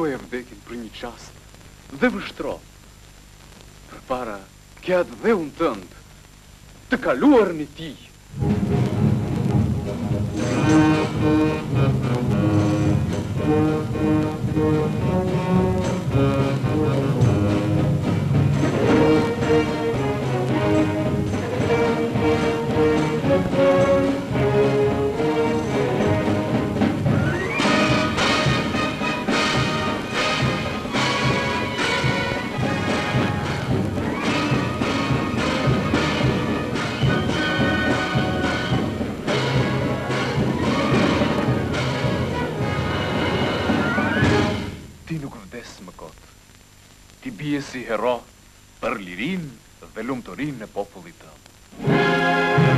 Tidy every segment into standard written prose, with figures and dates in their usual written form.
voia vdekjen për një qast dhe vështro, përpara ke atë dheun tënd të kaluar në ti. Ti bie si hero për lirin dhe lumëtorin në popullit tëmë.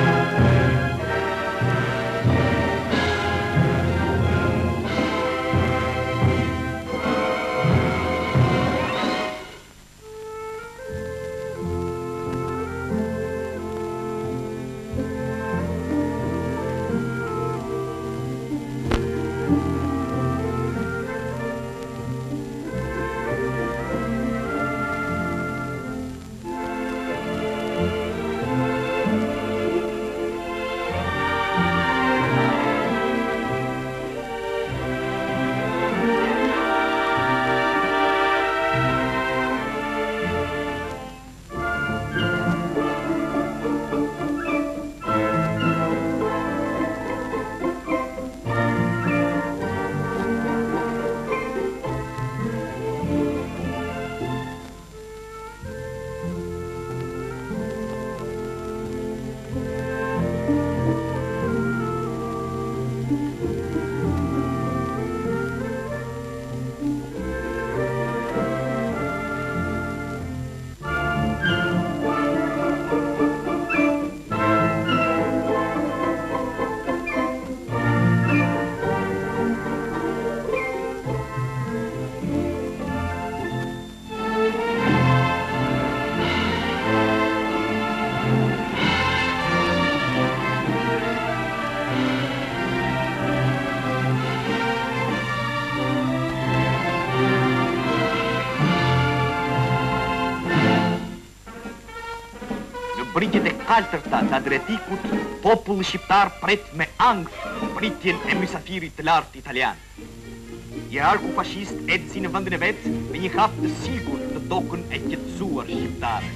Britjet e kaltërta të Adriatikut, populli shqiptar pret me angth pritjen e mysafirit të lartë italian. Hierarku fashist eci në vendin e vet me një hap të sigurt në tokën e qetësuar shqiptare.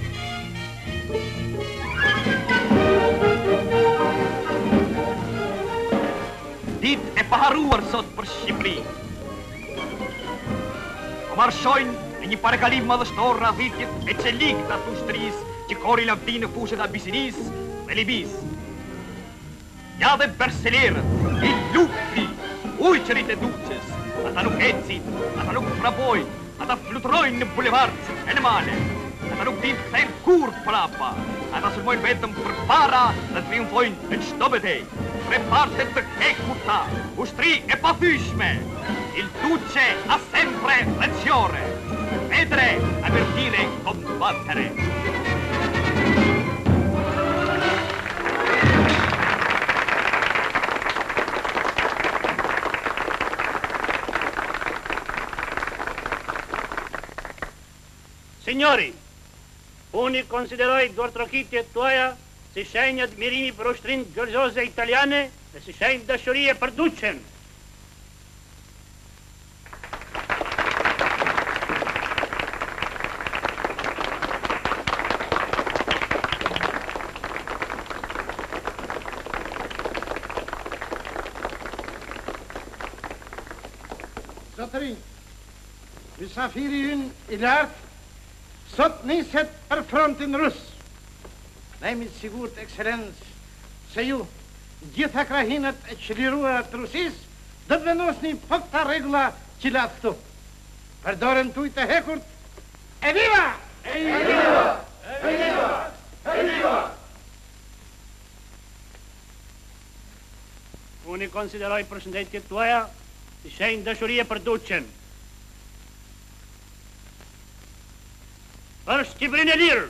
Ditë e paharruar sot për Shqipëri. Po marshojnë në një parakalim madhështor radhitjet e çelik të ushtrisë që kori lavdi në fushet Abisinis dhe Libis. Ja dhe berselerët, i lupi, ujqërit e duqës, ata nuk ecin, ata nuk frapojnë, ata fluturojnë në bulevard e në male, ata nuk din këthejnë kur prapa, ata sulmojnë vetëm për para dhe triumfojnë në qdo betej. Tre partet të hekurta, ushtri e pathyshme, il duce a sempre leziore, vedre avvertire combattere. Signori, unë konsideroj dortrokitjet tuaja si shenjë admirimi për ushtrinë gjorgjoze italiane dhe si shenjë dashurie për duqen. Zotëri, mysafiri ynë i lartë sot niset për frontin rus. Ne jemi të sigurt, ekselencë, se ju, gjitha krahinat e qliruara të Rusis, do të vendosni po këta regula që la këtu. Për dorën tuaj të hekurt, evviva! Evviva! Evviva! Evviva! Unë konsideroj përshëndetjet tuaja si shenjë dashurie për duqen. Për Shqipërinë e lirë!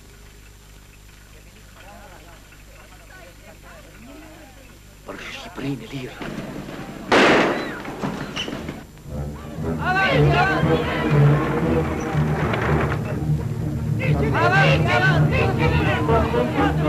Për Shqipërinë Fine lira. Avanti, avanti! Avanti, avanti!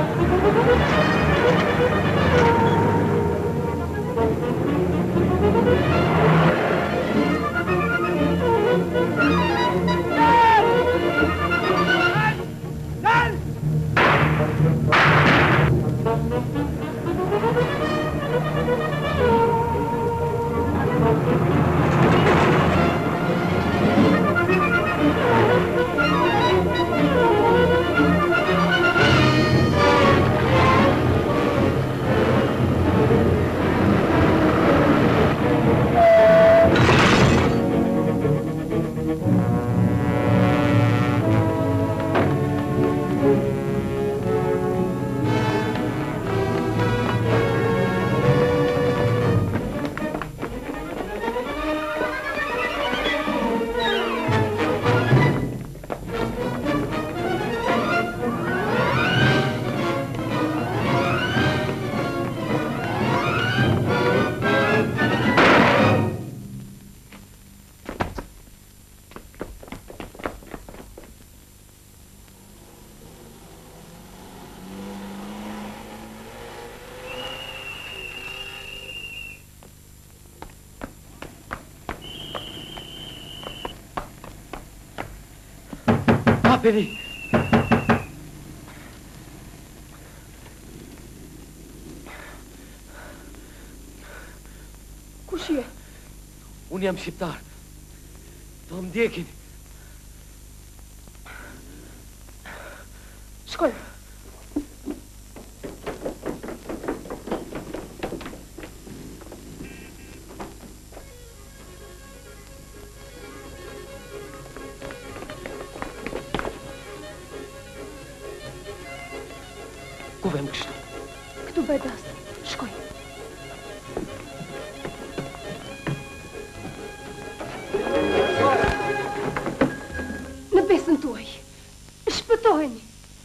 Aperi! Kush je? Unë jam shqiptar. Do më ndjekin. Shkoj. Ku vem kështu? Këtu bedas. Shkoj. Në besën tuaj. Shpëtojeni.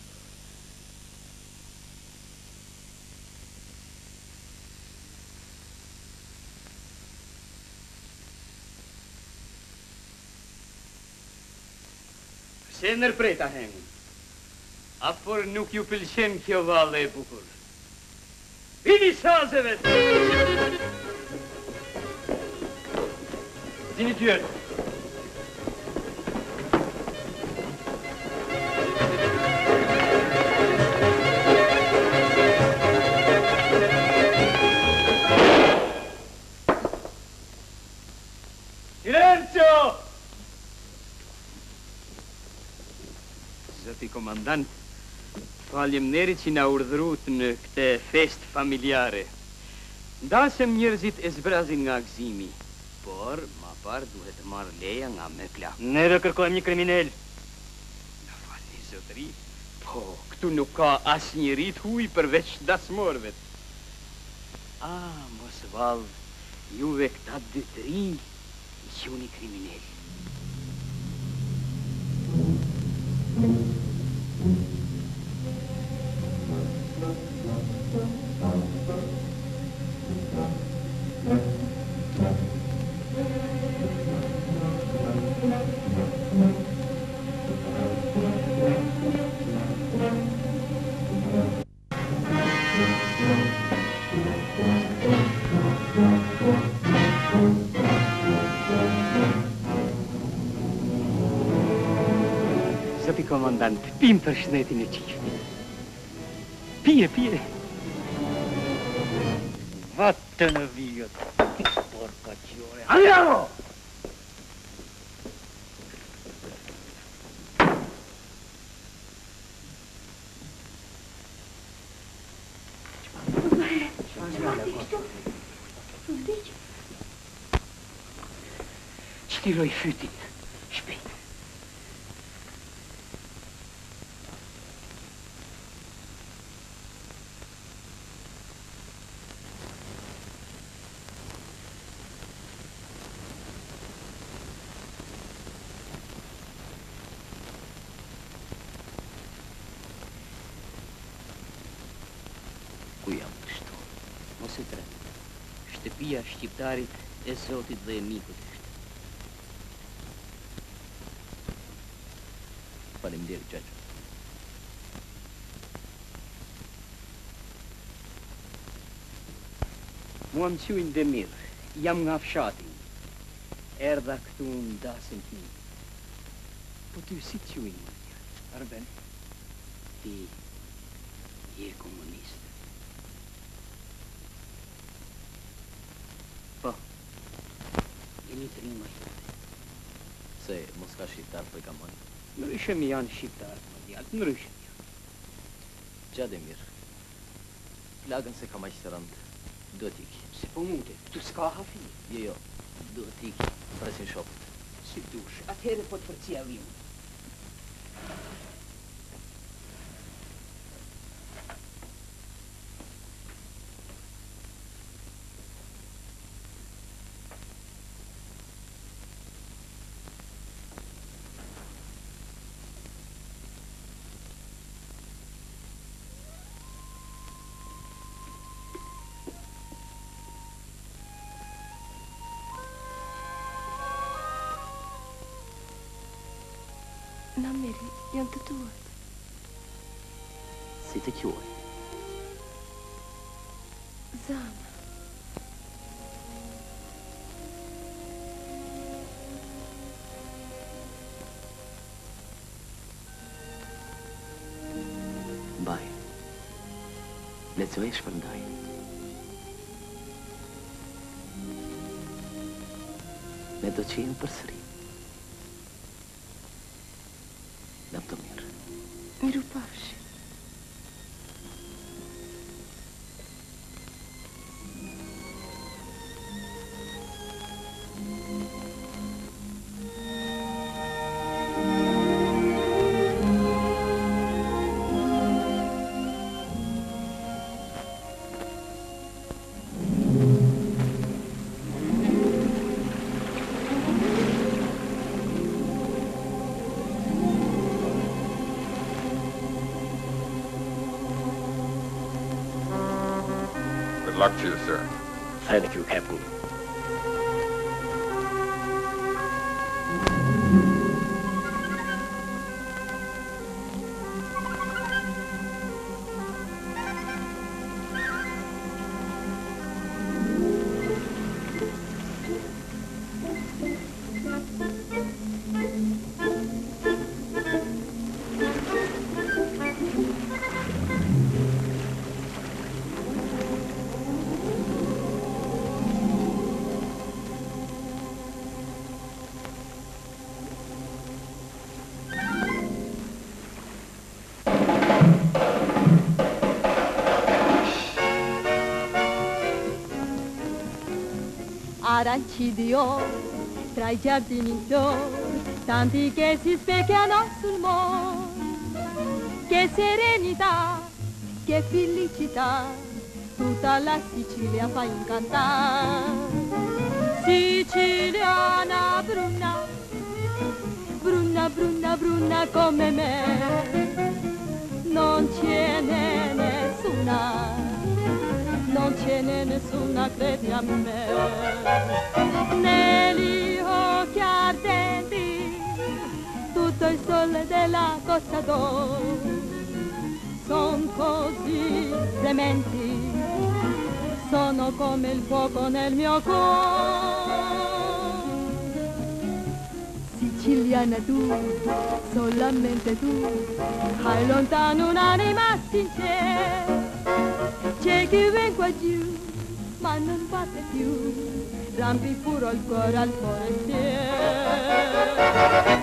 Se nërpreta hengu. Afor nuk ju pëlqen kjo valle e bukur. Vini shazeve! Dini tyre. Silenzio! Zoti komandant, faleminderit që na urdhërut në këtë fest familjare. Ndasëm njerëzit e zbrazin nga gëzimi, por ma parë duhet marrë leja nga mekla. Ne do kërkojmë një kriminal. Na falni zotëri, po këtu nuk ka asnjëri të huaj përveç dasmorëve. Mos vallë, juve këta dy të rinj quni kriminal. Zoti komandant, pim për shnetin e qiftit. Pije, pije. Vattene via, porcaccione. Andiamo! Shtiroj fytin. Shpejt. Ku jam kështu? Mos e tret. Shpia shqiptarit e Zotit dhe e mikut është. Faleminderit, Gjagjo. Mua më qujnë Demir, jam nga fshati. Erdha këtu në dasin ti. Po ty si të qujnë, Marja? Arben, ti je komunist. Po, jeni të rinë, Marja. Se mos ka shqiptar për kamon? Nëryshem janë shqiptar, Marja, nëryshem janë. Gja Demir, plagën se kam aqë të rëndë. Do t'iki. Se po mute, tu s'ka hafi? Jo, do t'iki, presin shopët. Si dush, atëhere po të përcia vimë. Na Meri, janë të tuat. Si të quaj? Zana. Baj, lecohesh për ndaj. Ne do qenë për sëri. Dam të mirë. Miru pafshi. Good luck to you, sir. Thank you, Captain. Arancidio, tra i giardini in fiore, tanti che si specchiano sul mondo. Che serenità, che felicità, tutta la Sicilia fa incantare. Siciliana bruna, bruna, bruna, bruna come me, non ce n'è nessuna. Non ce n'è nessuna, credi a me. Negli occhi ardenti, tutto il sole della Costa d'Oro, son così frementi, sono come il fuoco nel mio cuore. Siciliana tu, solamente tu, hai lontano un'anima sincera. C'è chi viene qua giù, ma non batte più, rampi puro il cuore al forestiere.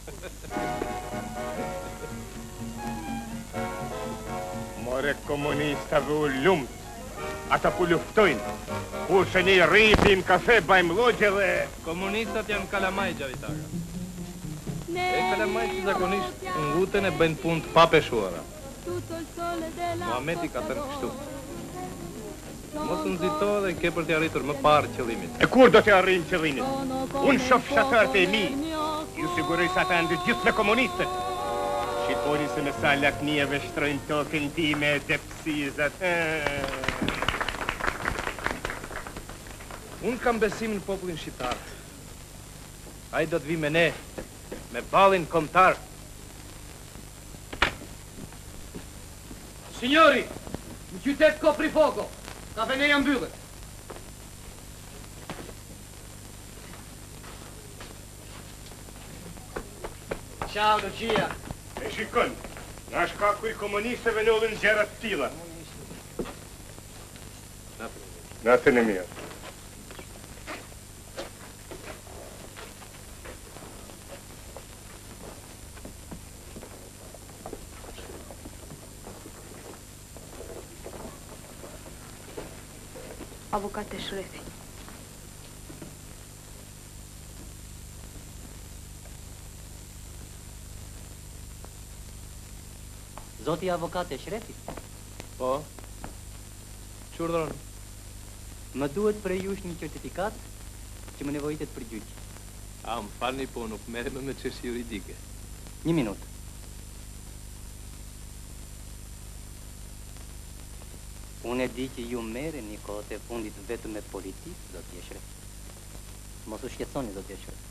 More komunista vë lumt, ata po luftojnë, kurse ne rripim kafe, bajmë logje dhe... Komunistat janë kalamaj, Gjavitaga. E kalamaj që zakonisht nguten e bëjnë punë të papeshuara. Muhameti ka thënë kështu. Mos nxito dhe ke për t'i arritur më parë qëllimit. E kur do t'i arrijnë qëllimit? Unë shoh fshatarët e mi, ju siguroj sa ata janë të gjithë me komunistët. Shqiponi se me sa lakmijeve shtrojnë tokën time dhe psizat. Un kam besim në popullin shqiptar. Ai do të vi me ne, me ballin kombëtar. Signori, në qytet kopri foko, kafeneja mbyllet. Ciao, Lucia. E shikon, nga shkaku i komunistëve në ullin gjërat të tilla. Natën e mirë. Avukate Shrefi. Zoti avokat e Shrefi? Po. Çurdhon. Më duhet prej jush një certifikat që më nevojitet për gjyq. A, më falni, po nuk merrem me çështje juridike. Një minutë. Unë e di që ju merreni kohët e fundit vetëm me politikë, zoti e Shrefi. Mos u shqetësoni, zoti e Shrefi.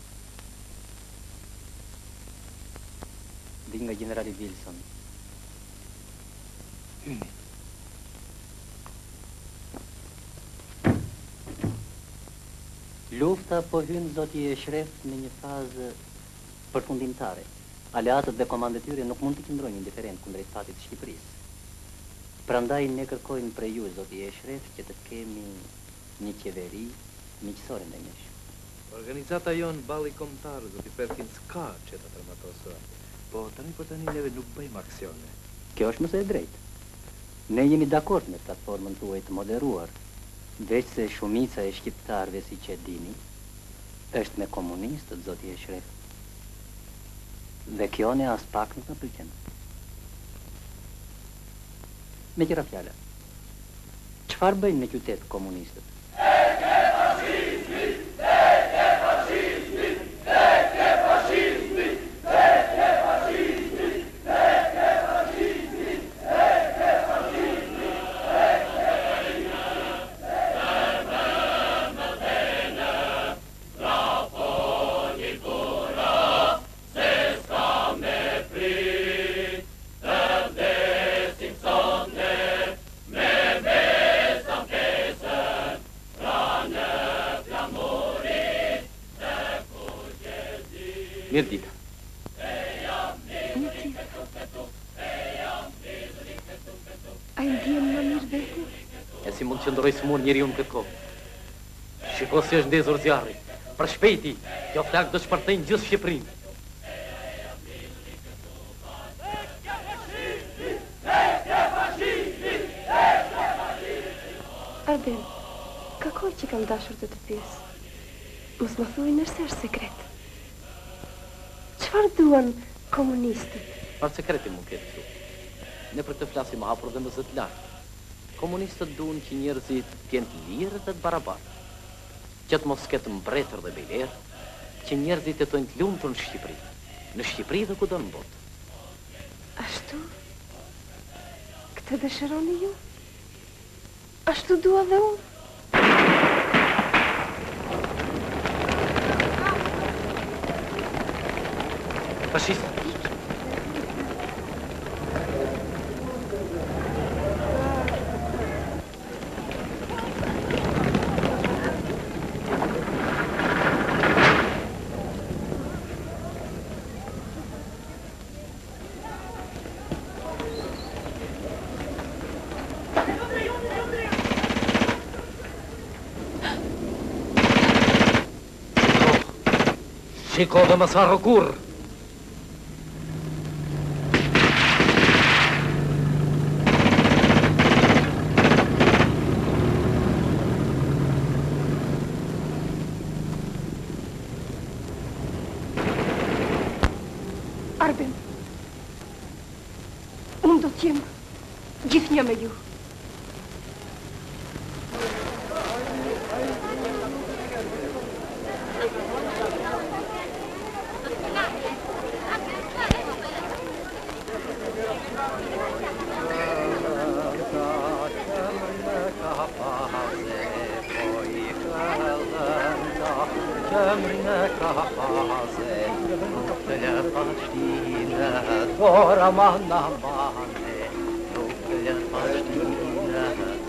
Vi nga generali Wilson. Hyni. Lufta po hyn zoti e Shreft në një fazë përfundimtare. Aleatët dhe komandetyre nuk mund të qëndrojnë indiferent kundrejt fatit të Shqipërisë. Prandaj ne kërkojmë prej ju, zoti e Shreft, që të kemi një qeveri miqësore ndaj nesh. Organizata jon balli kombëtar, zoti Perkins, ka që ta traumatosë. Po tani për tani neve nuk bëjmë aksione. Kjo është mëse e drejtë. Ne jemi dakord me platformën tuaj të moderuar, veç se shumica e shqiptarëve, si që dini, është me komunistët, zoti e Shreft. Dhe kjo ne as pak nuk në pëlqen. Me qëra fjala, çfarë bëjnë në qytet komunistët? Mirë dita. A i ndjen më mirë vete? E si mund të qëndroj smur njeri unë këtë kohë. Shiko si është ndezur zjarri. Për shpejti, kjo flak do shpërthejnë gjithë Shqipërinë. Arben, kakoj që kam dashur të të pjesë? Mos më thuaj nërse është sekret. Çfarë duan komunistët? Par sekreti mund këtë këtu. Ne për të flasim hapur dhe mëzët lartë. Komunistët duan që njerëzit t'kenë të lirë dhe të barabartë. Që të mos ketë mbretër dhe bejlerë, që njerëzit të tojnë të lumtur në Shqipëri. Në Shqipëri dhe kudo në botë. Ashtu? Këtë dëshironi ju? Ashtu dua dhe unë? Fascist. Shiko dhe mos harro kurrë. Arben, unë do t'jem gjithnjë me ju. Cemrine kafaze, nuktele paçtine, dora manna mane, nuktele paçtine,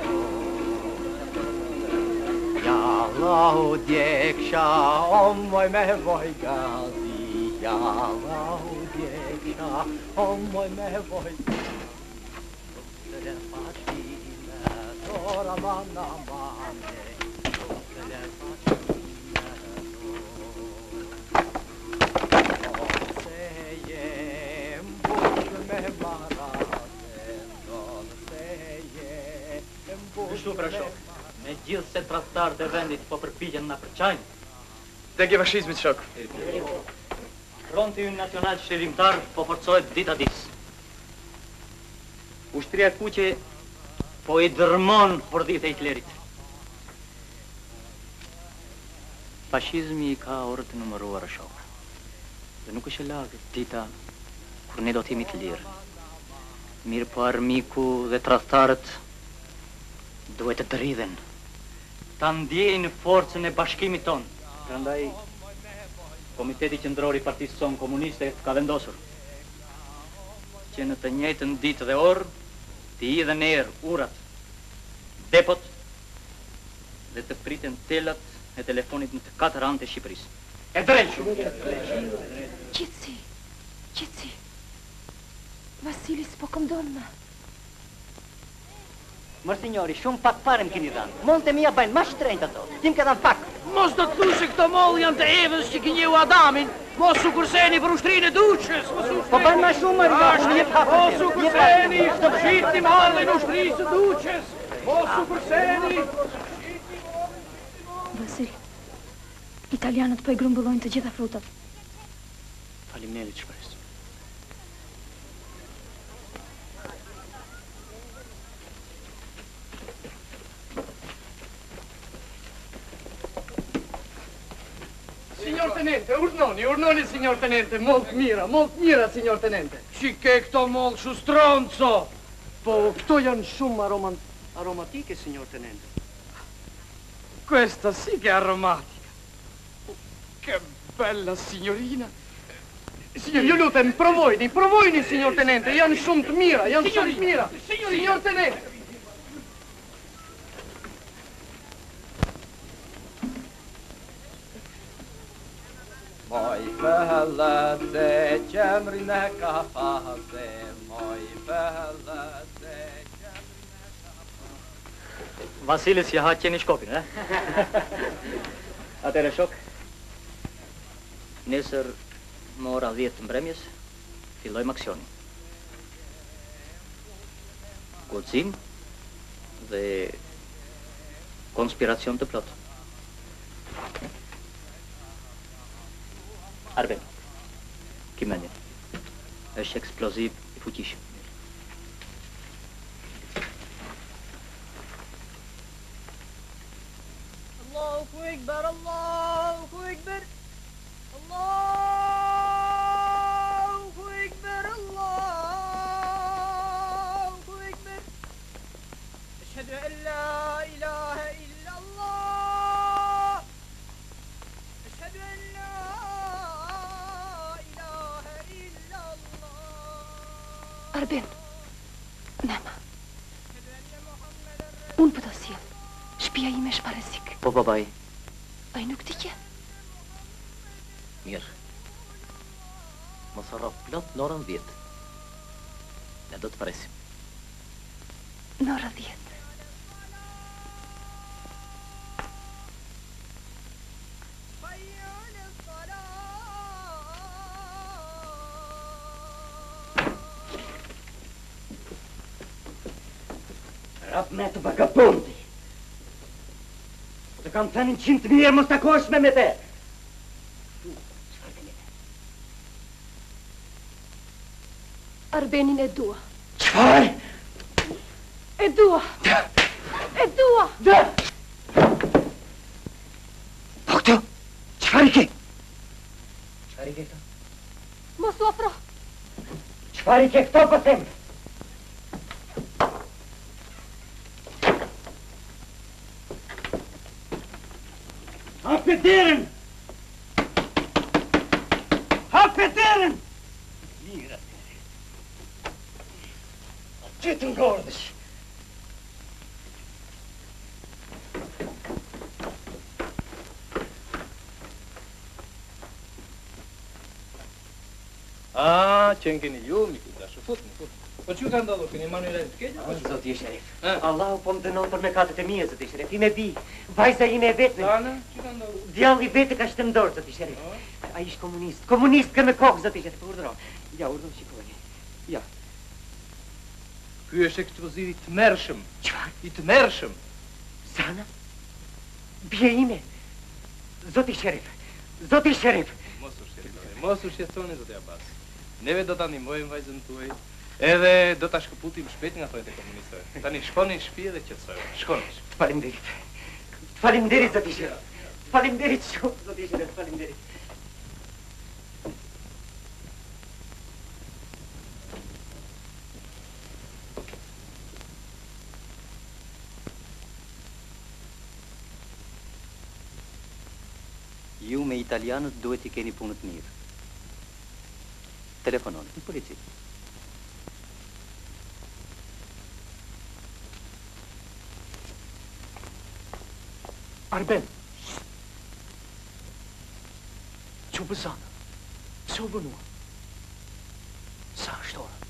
ya Allahu djeksha, o moj me voj gazi, ya Allahu djeksha, o moj me voj gazi, nuktele paçtine, dora manna mane, nuktele paçtine. Kështu për shok, me gjithë se tradhtarët e vendit po përpiqen na përçajnë. Degje fashizmit, shok. Fronti ynë nacional shërimtar po forcohet ditë a ditë. Ushtria e kuqe po i dërmon hordit e Hitlerit. Fashizmi ka orë të numëruara, shok. Dhe nuk është e lagë dita kur ne do t'jemi të lirë. Mirë po armiku dhe tradhtarët duhet të dridhen, ta ndjejnë forcën e bashkimit ton. Prandaj, Komiteti Qendror i Partisë sonë Komuniste ka vendosur që në të njëjtën ditë dhe orë të hidhen erë urat, depot dhe të priten telat e telefonit në të 4 anë të Shqipërisë. E drejtë! Qetësi. Vasili s'po këndon më. Mër signori, shumë pak pare më keni dhanë. Monte mia bajnë ma shtrenjt ato. Tim ka dhanë pak. Mos do të thu se këto mollë janë të Evës që kinjeu Adamin. Mos u kurseni për ushtrinë e Duqës. Po bajnë ma shumë më rrë. Mos u kurseni, shqitim hallin ushtrisë e Duqës. Mos u kurseni. Vasil, italianët po e grumbullojnë të gjitha frutat. Faleminderit, shpresë. Signor Tenente, urnoni, signor Tenente, molto mira, signor Tenente. Ci che këto mollë shu stronzo. Po, këto janë shumë aromatike, signor Tenente. Questa sì che è aromatica. Che bella signorina. Signor, io lutem, provojni, signor Tenente, janë shumë të mira, Signor Tenente. Moj fëllëze, qemrin e kafaze, moj fëllëze, qemrin e kafaze. Vasilis ja ha qeni shkopin, Atere shok, nesër më ora 10 të mbremjes, fillojmë aksionin. Guxim dhe konspiracion të plot. Arben, kimendin, është eksploziv I fuqishëm. Allahu Ekber, Allahu Ekber, Allahu Ekber, Allahu Ekber. Eşhedü en la ilahe illallah. Eşhedü en la Arben, nema. Unë për të sjell. Shpia ime është parezik. Po, babaj. Ai nuk t'i ke? Mirë. Mos harro plot në orën 10. Ne do të presim. Në orën 10. Rap me të vagabondi. Të kam thënë 100 mirë mos takosh me te. Arbenin e dua. Qfar? E dua. E dua. Dë! Po këto? Qfar I ke? Qfar I ke këto? Mos u afro. Qfar I ke këto po them? Hapë derën! të ngordësh. Që në keni ju, mi këtë dashë, fut. Po që ka ndodhur, keni manu i rejnë të keqë? Zoti Sherif, Allahu po më dënon për mekatet e mia, Zoti Sherif, i me bi. Vajza ime e vetë. Tana, që ka ndodhur? Djalli vetë ka shtëndorë, Zoti Sherif. A ish komunist, komunist kë me kokë, Zoti Sherif, urdhëro. Ja, urdhëro, shikoni. Ja. Ky është eksploziv i të mërshëm. Çfarë? I të mërshëm. Sana? Bje ime. Zoti Sherif. Mos u shqetësoni, Zoti Abbas. Neve do ta ndihmojmë vajzën tuaj, edhe do ta shkëputim shpejt nga thojët e komunistëve. Tani shkoni në shtëpi dhe qetësojeni. Shkoni. Faleminderit. Faleminderit, Zoti Sherif. Faleminderit shumë, Zoti Sherif, faleminderit. Ju me italianët duhet i keni punët mirë. Telefononi në polici. Arben! Që bëzanë? Që bënua? Sa është ora?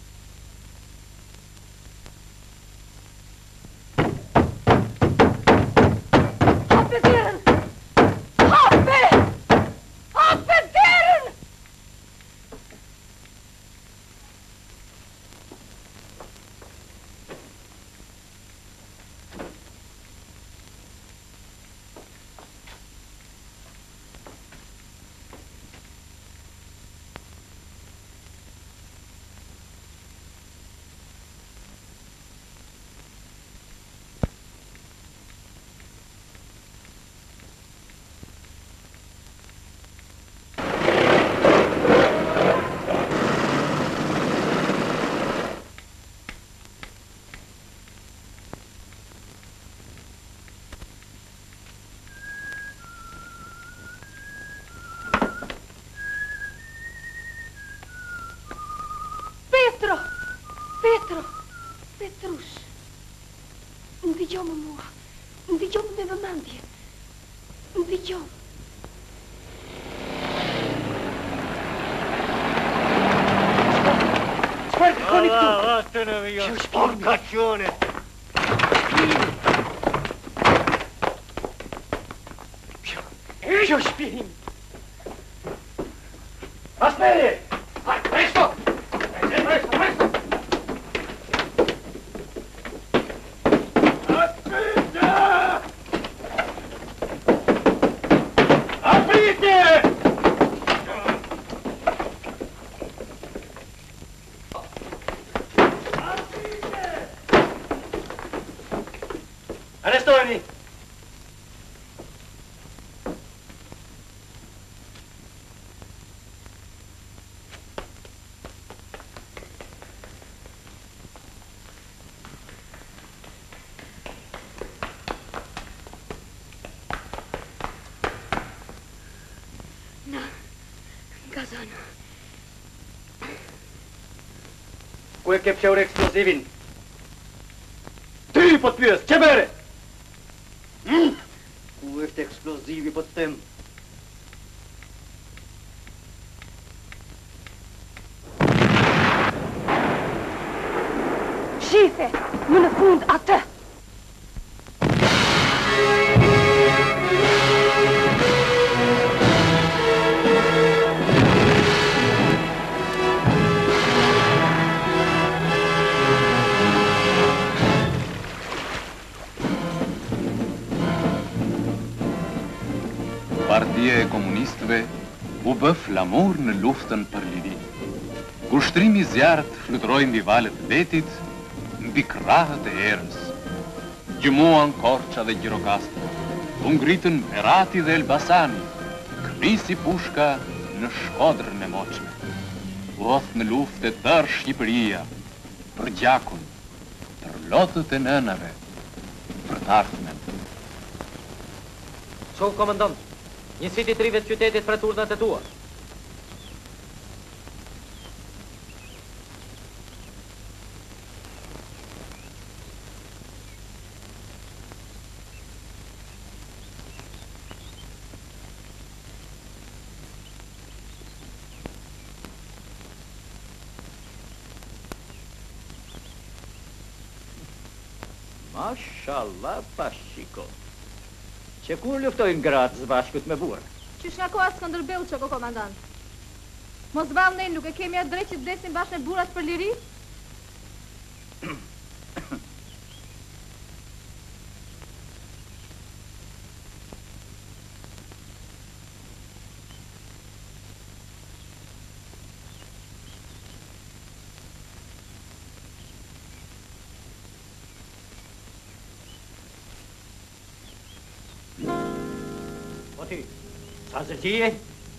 Hape derën! Hape! Hape derën! Petrush, ndëgjom mua, ndëgjom me vëmendje, ndëgjom. Çfarë kërkoni këtu? Atë në vjo, porkacione. Kjo shpirin. Asperi! Vai, presto! Presto! Arrestoni! Na, Gazano. Ku e ke pëshaur eksplozivin? Ty po të pyes, që bere? Ku është eksplozivi po të tem? Shife, më në fund atë. Partia e komunistëve u bë flamur në luftën për liri. Kushtrimi zjarët fluturoi mbi valët e detit, mbi krahët e erës. Gjumuan Korça dhe Gjirokastra, u ngritën Herati dhe Elbasani, krisi pushka në Shkodrën e Moçme. U hodh në luftë tërë Shqipëria, për gjakun, për lotët e nënave, për të ardhmen. Shoh komandant, njësit i trive të qytetit për turnat e tua. Mashallah, pashiko. Që kur luftojnë gratë zbashkut me burë? Qysh nga koha Skënderbeu që ko komandant? Mos vallë ne nuk e kemi atë drejt që të vdesim bashkë me burat për liri? Sa zëgjie?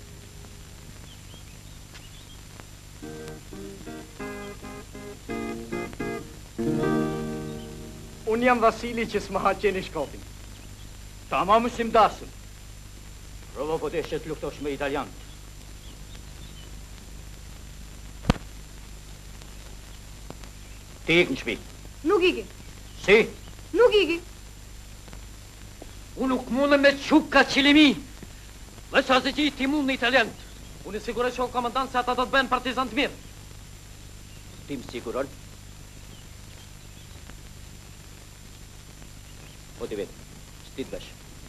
Unë jam Vasili që s'ma ha qeni shkopin. Ta ma më sim dasëm. Provo po deshe të luftosh me italianët. Ti ik në shpi. Nuk iki. Si? Nuk iki. Unë nuk mundë me quka qilimi. Dhe që asë ti mund në italianët. Unë i siguroj që o komandant se ata do të bëhen partizan të mirë. Ti më siguron? Po ti vetë, s'ti të vesh.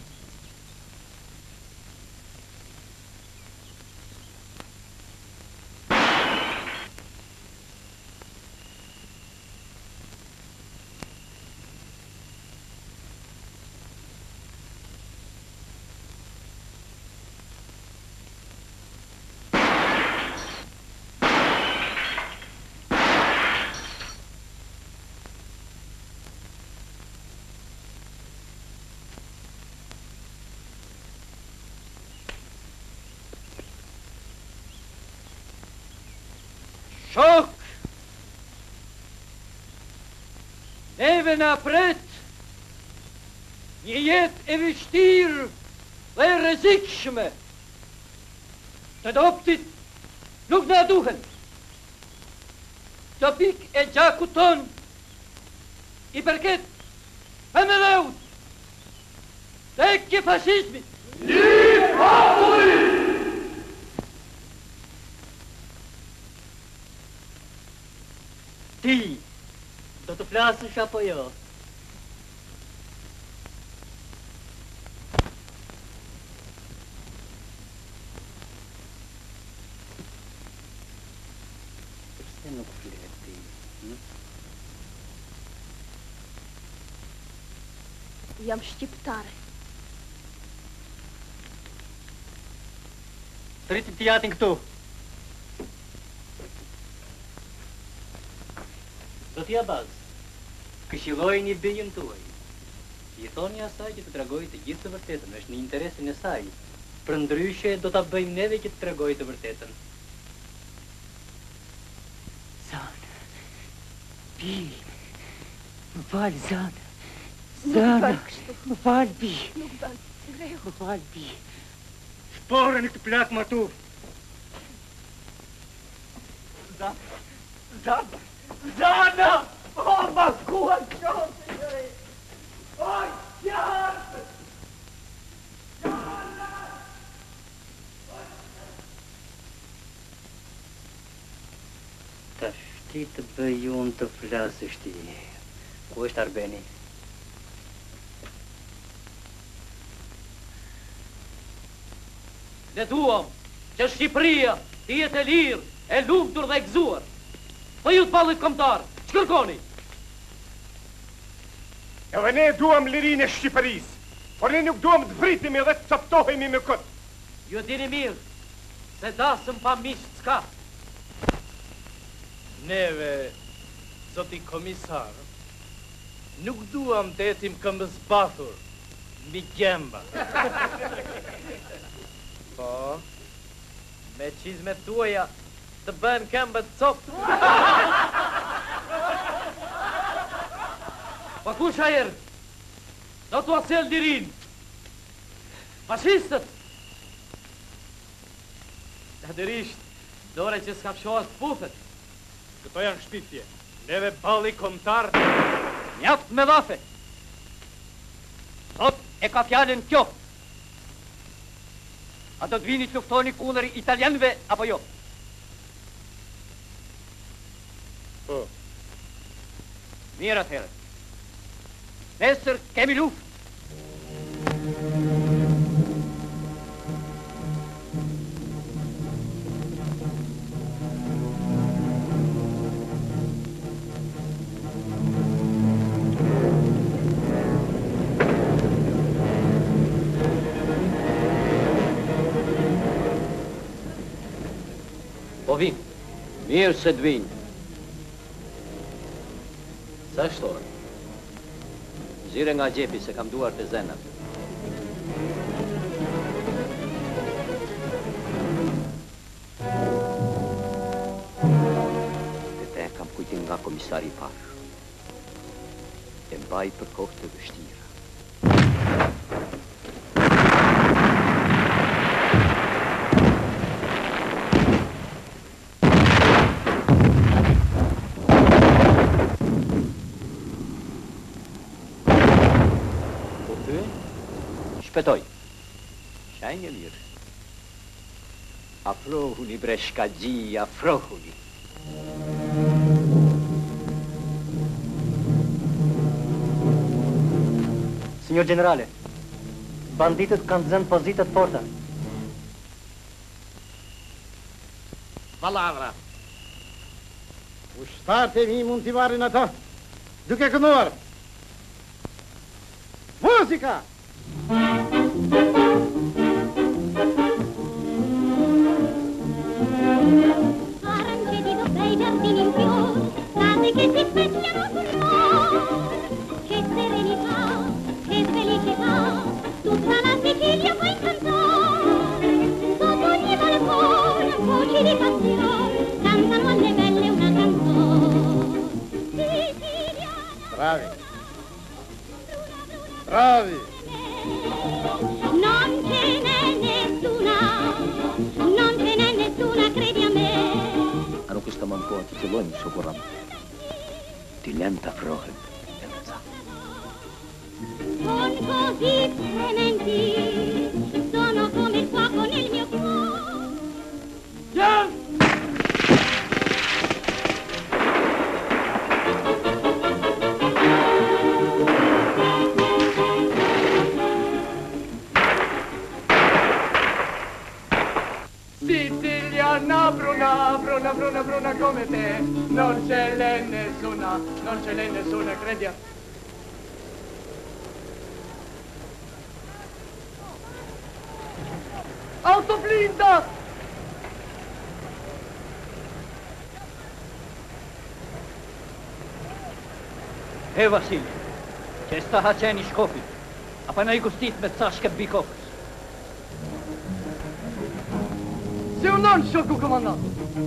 Shok! Neve na pret një jetë e vështirë dhe e rrezikshme. Të doptit nuk na duhen. Të pik e gjakut ton i përket femeleut. Tek e fashizmit. Një populli! Ti, do të flasësh apo jo? Përse nuk flet ti? Jam shqiptare. Tritit të jatin këtu. Do t'ja bazë, këshilloj një bijën tuaj. I thoni asaj që të tregoj të gjithë të vërtetën, është në interesin e saj. Për ndryshe do t'a bëjmë neve që të tregoj të vërtetën. Zana, bi, më falë Zana. Zana, më falë bi. Nuk ban, Greu. Më falë bi. Shporë në këtë plak matur. Zana! Zana! O, ma kua qëtë, gjëri! O, qartë! Zana! Ta shti të bëj unë të flasësh ti. Ku është Arbeni? Ne duam që Shqipëria të jetë e lirë, e lumtur dhe e gëzuar. Po ju të ballit kombëtar, që kërkoni? Edhe ne duam lirinë e Shqipërisë, por ne nuk duam të vritemi dhe të coptohemi me këtë. Ju dini mirë, se dasëm pa mishë s'ka. Neve, zoti komisar, nuk duam të etim këmbëzbathur, mbi gjemba. Po, me qizmet tuaja të bën këmbët copë. Pa kush ajer? Do t'u asel lirin. Fashistët. Naderisht, dore që s'ka fshohet pufet. Këto janë shpifje. Neve balli kombëtar. Mjaft me dhafe. Sot e ka fjallën kjo. A do të vini të luftoni kundër italianëve apo jo? Po. Mirë atëherë. Besser, geh mir Luft. Повин. Мир се двинь. Zašto? Zirenga gjepi se kam duar të zenat. Këte kam kujtin nga komisari i parë. E mbaj për kohë të vështira. Shpetoj. Shajnje mirë. Afrohuni bre shkagji, afrohuni. Signor Generale, banditët kanë zënë pozitët forta. Palavra. Ushtarët e mi mund t'i marrin ato, duke kënduar. Muzika! Aranceti bei giardini in fiore, case che si specchiano sul mare. Che serenità, che felicità, tutta la Sicilia può incantare. Sotto ogni balcone, voci di passione, cantano alle belle una canzone. Siciliana. Bravi. Bravi. Non ce n'è nessuna, credi a me. Ano questa manco ti fillojmë shukuram. Ti lem të afrohem. Con così trementi, sono come il fuoco nel mio cuore. Siciliana bruna, bruna, bruna, bruna come te, non ce n'è nessuna, credi a... Auto blinda! He, Vasil, që sta haqeni shkopit, apa në i gustit me ca shkep bikokës. Se unon, shoku komandant!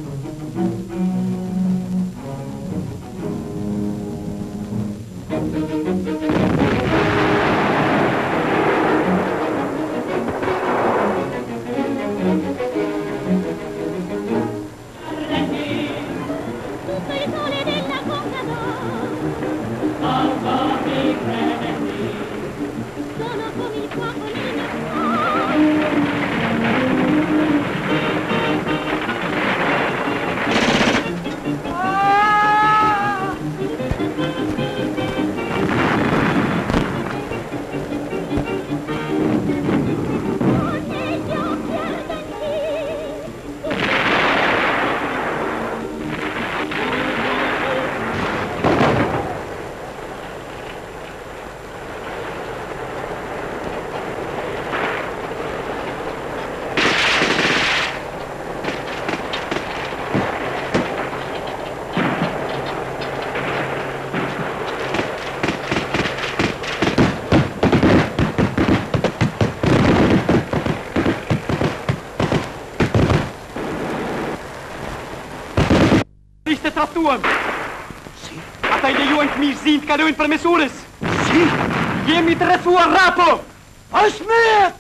Traftuam! Si? Ata i lejuan fëmijë të kalojnë për mesurës! Si? Jemi të rrethuar rapo! Ashmet!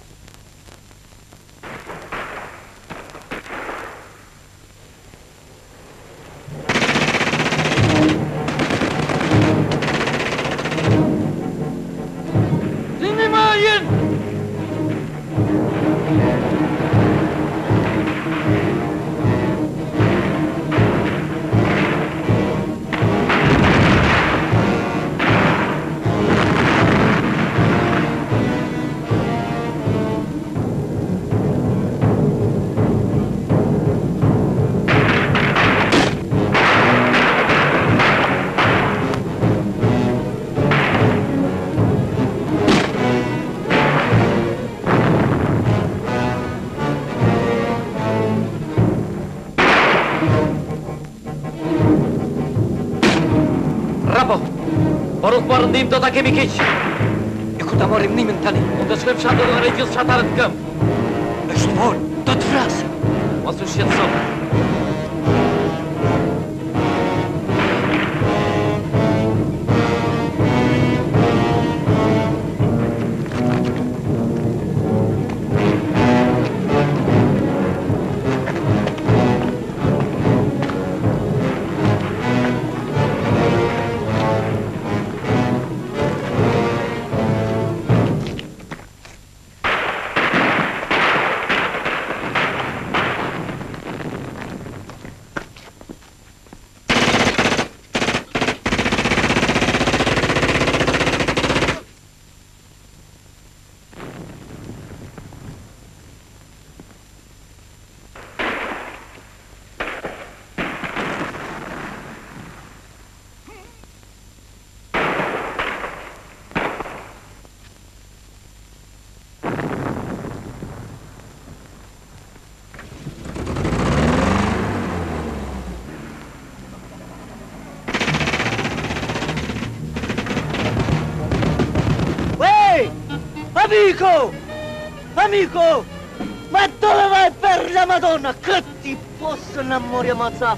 Shparëndim do ta kemi keq. E ku ta marrim nimin tani? Unë të shkojmë fshatë dhe gjithë fshatarët në këmbë. Është vonë, do të vrasim. Mos u shqetëso. Amico! Amico! Ma dove vai per la Madonna? Che ti posso innamorare, mazza?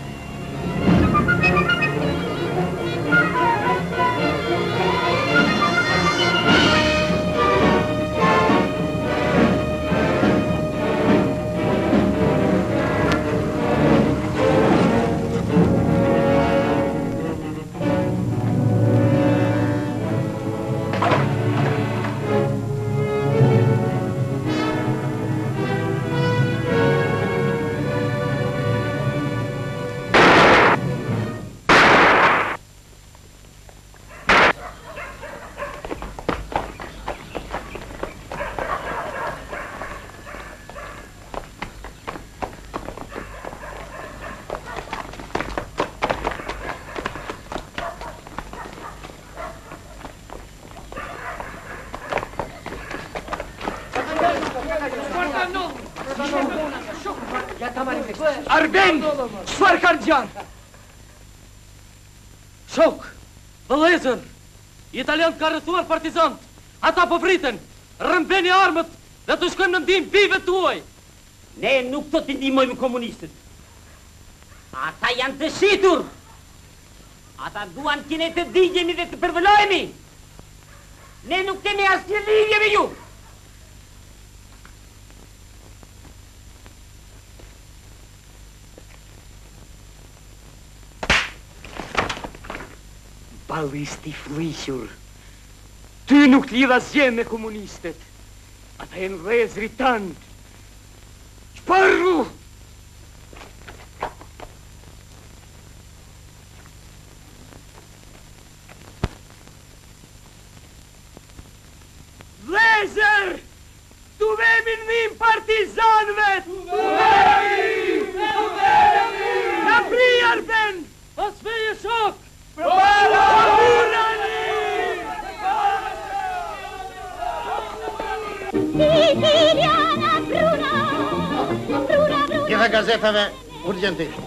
Arben! Çfarë kanë gjanë? Shok! Vëllezër! Italianët ka rrethuar partizanët! Ata po vriten! Rrëmbeni armët dhe të shkojmë në ndihmë bijve tuaj! Ne nuk do t'i ndihmojmë komunistët. Ata janë të shitur! Ata duan që ne të digjemi dhe të përvëllohemi! Ne nuk kemi asnjë lidhje me ju! Ballisti fliqur. Ty nuk lidh asgjë me komunistët. Ata janë vëllezërit tanë. Çfarë? Vëllezër! Tu vemi në mim partizanëve! Tu vemi! Na pri Arben! Pas veje shok! Siciliana bruna, bruna, bruna. Gjitha gazetave urgjentisht.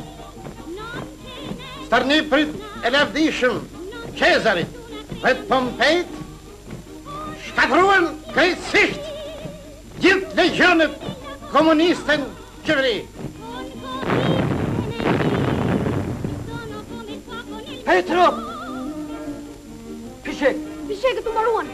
Starni prit e lavdishëm Cezarit dhe Pompejt shkatruan krejtësisht gjithë legionet komunistën qeveri. Petro! Pishek! Pishekët u maruan.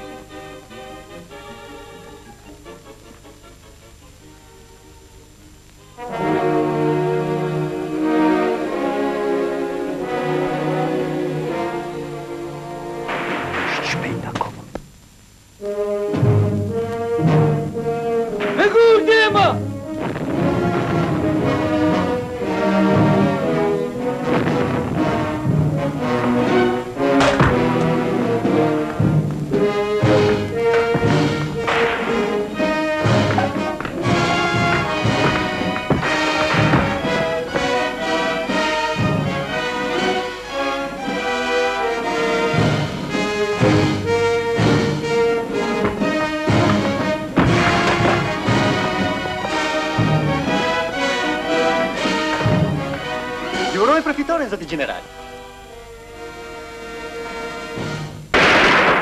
Shpejt akoma. Me gur dema! Giuroi profitore, zoti generali.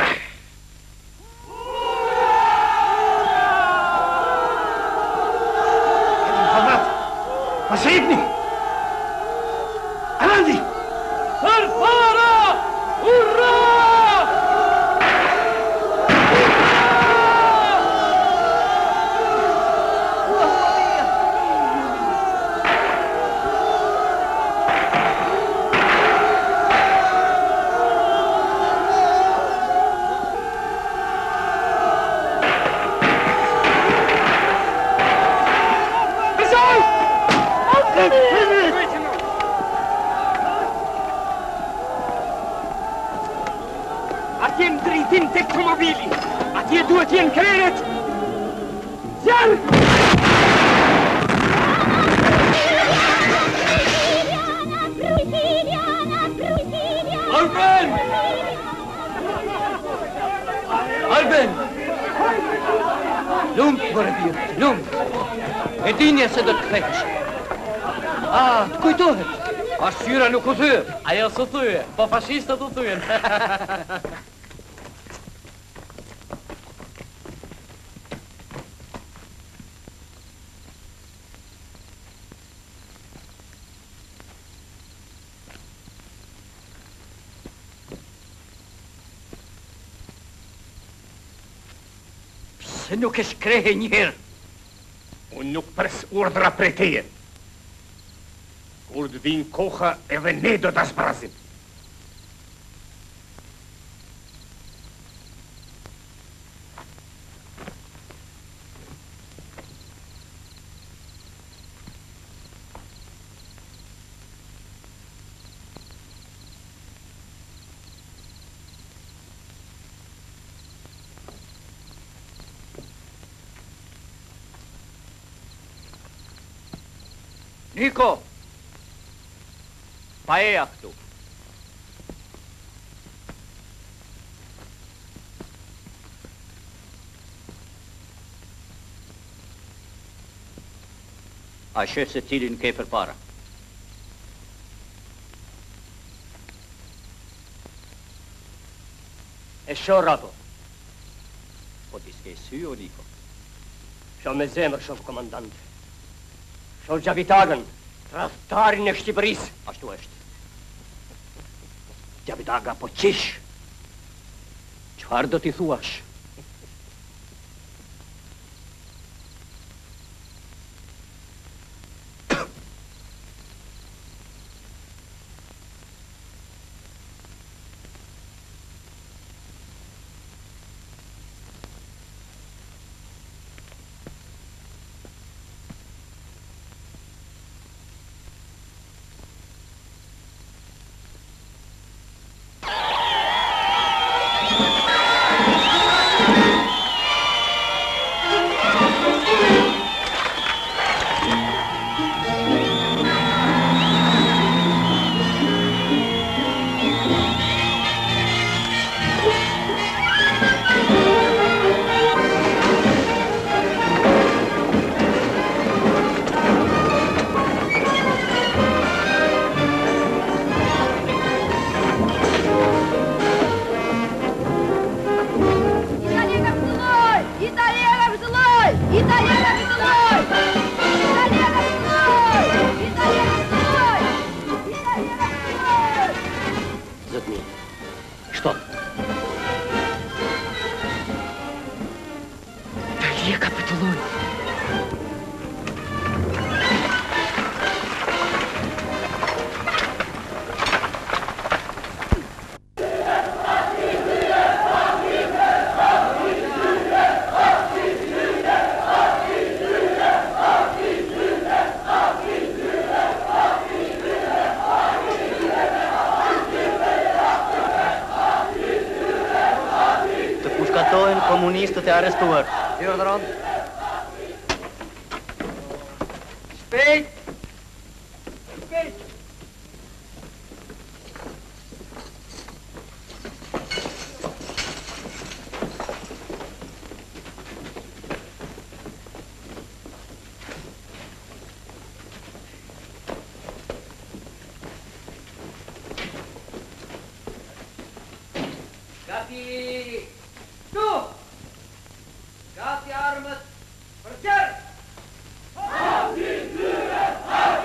Посредний! Avanti! Per fora! Urrà! Atien dritin tectomobili! Atie due tien credet! Sian! Alben! Alben! Lung, vorabir, lung! Edinia se dot krech. Ah, tkoj tohet? Assyra nuk u thyë. Ajo së thyë, po fashistët u thyen. Pse nuk e shkrehe njëherë? Unë nuk pres urdhra prej teje. Kur të vinë koha edhe ne do ta zbrazim. Niko! Pa eja këtu. A shef se cilin ke për para. E shoh rapo. Po ti s'ke sy, o Niko? Shoh me zemër, shoh komandant. Shoh Gjavitagën, tradhtarin e Shqipërisë. Ashtu është. Gjavitaga po qish. Çfarë do t'i thuash? Komunistët e arrestuar. Urdhëron. Shpejt! Shpejt! Gati! Tu! Gati armët për qërë! Hapin tyre!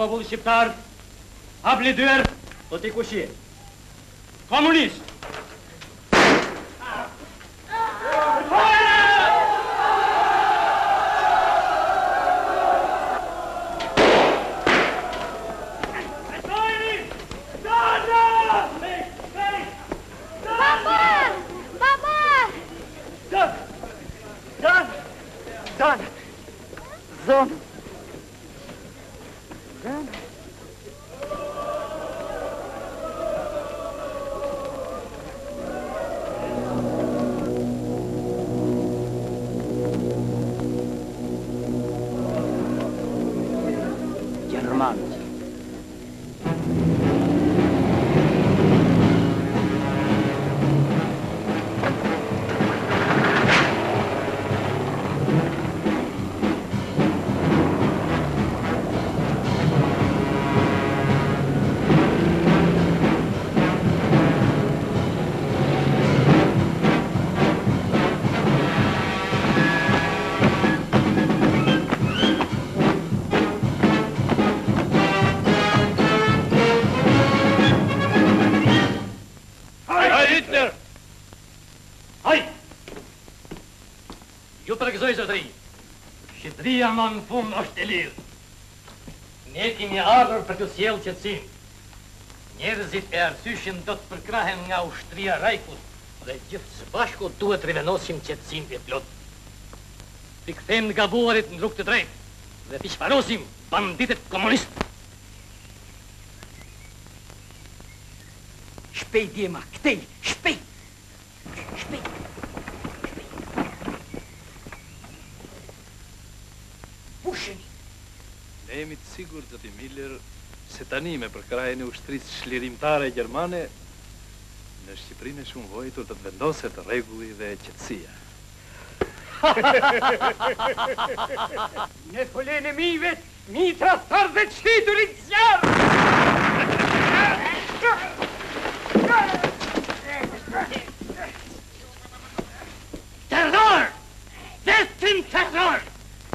popull shqiptar, hapni dyert, do t'i kushie. Komunist! Shqipëria më në fund është e lirë. Ne kemi ardhur për të sjellë qetësinë. Njerëzit e arsyshin do të përkrahen nga ushtria Rajkut dhe gjithë së bashku duhet rivenosim qetësinë e plot. T'i kthejmë të gabuarit në rrugë të drejtë dhe t'i shparosim banditet komunistë. Shpejt jema, këtej, shpejt! Shpejt! Ne jemi të sigurt, zoti Miller, se tani me përkrajen e ushtrisë shlirimtare gjermane, në Shqipërinë e shumë vojtur do të vendoset rregulli dhe qetësia. Ne folën e mive, mitra tharë dhe qfiturit zjarë! Terror! Vetëm terror!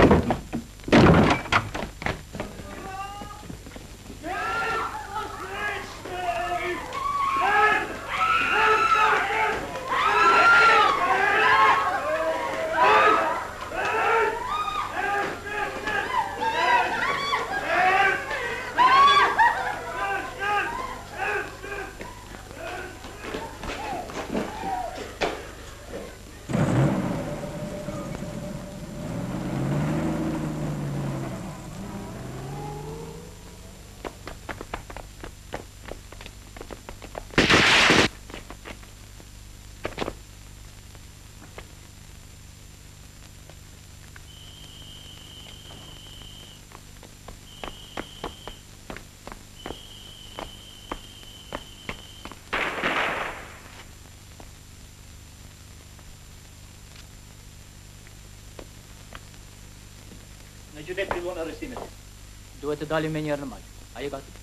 Në qytet fillon arrestimet. Duhet të dalim me njerë në mal. A je gati?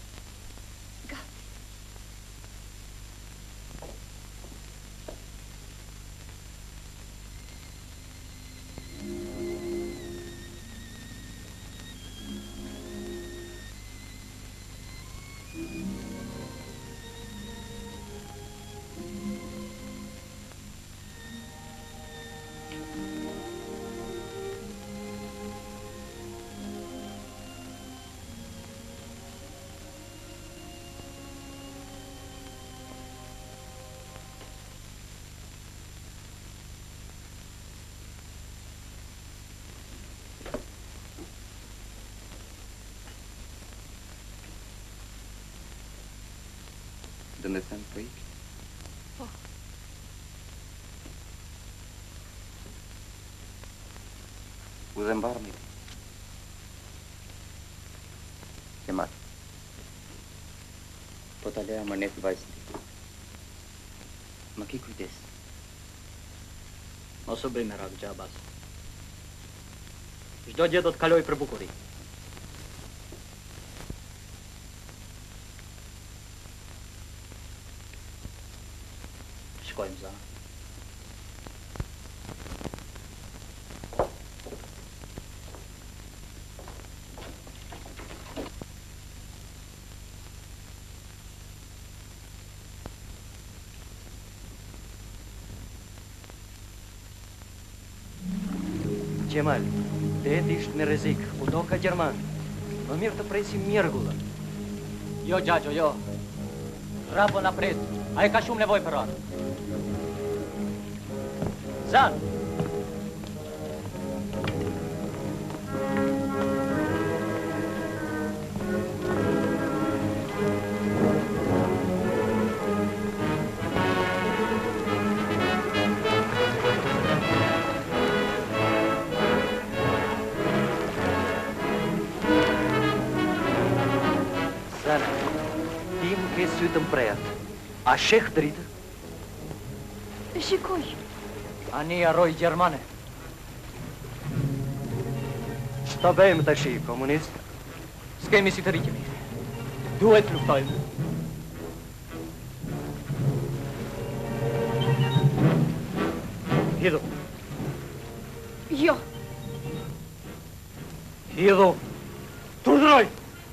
Do me thënë për ikë? Po. U dhe mbarë mi. Kemal. Po ta leja më netë vajzën ti. Më ki kujdes. Mos u bëj me rakë gjabas. Çdo gjë do të kaloj për bukuri. Shkojmë za. Cemal, te ești merezic, udoca german. Mă mir të presim mjergulla. Jo, Gjaxho, jo. Rapo na prit. Ai ka shumë nevojë për atë. Zan. Sytë më prejat. A shekh dritë? E shikoj. Ani arroj Gjermane. Ç'ta bëjmë tash, komunist? S'kemi si të rriqemi. Duhet luftojmë. Hidhu. Jo. Hidhu. Turdroj!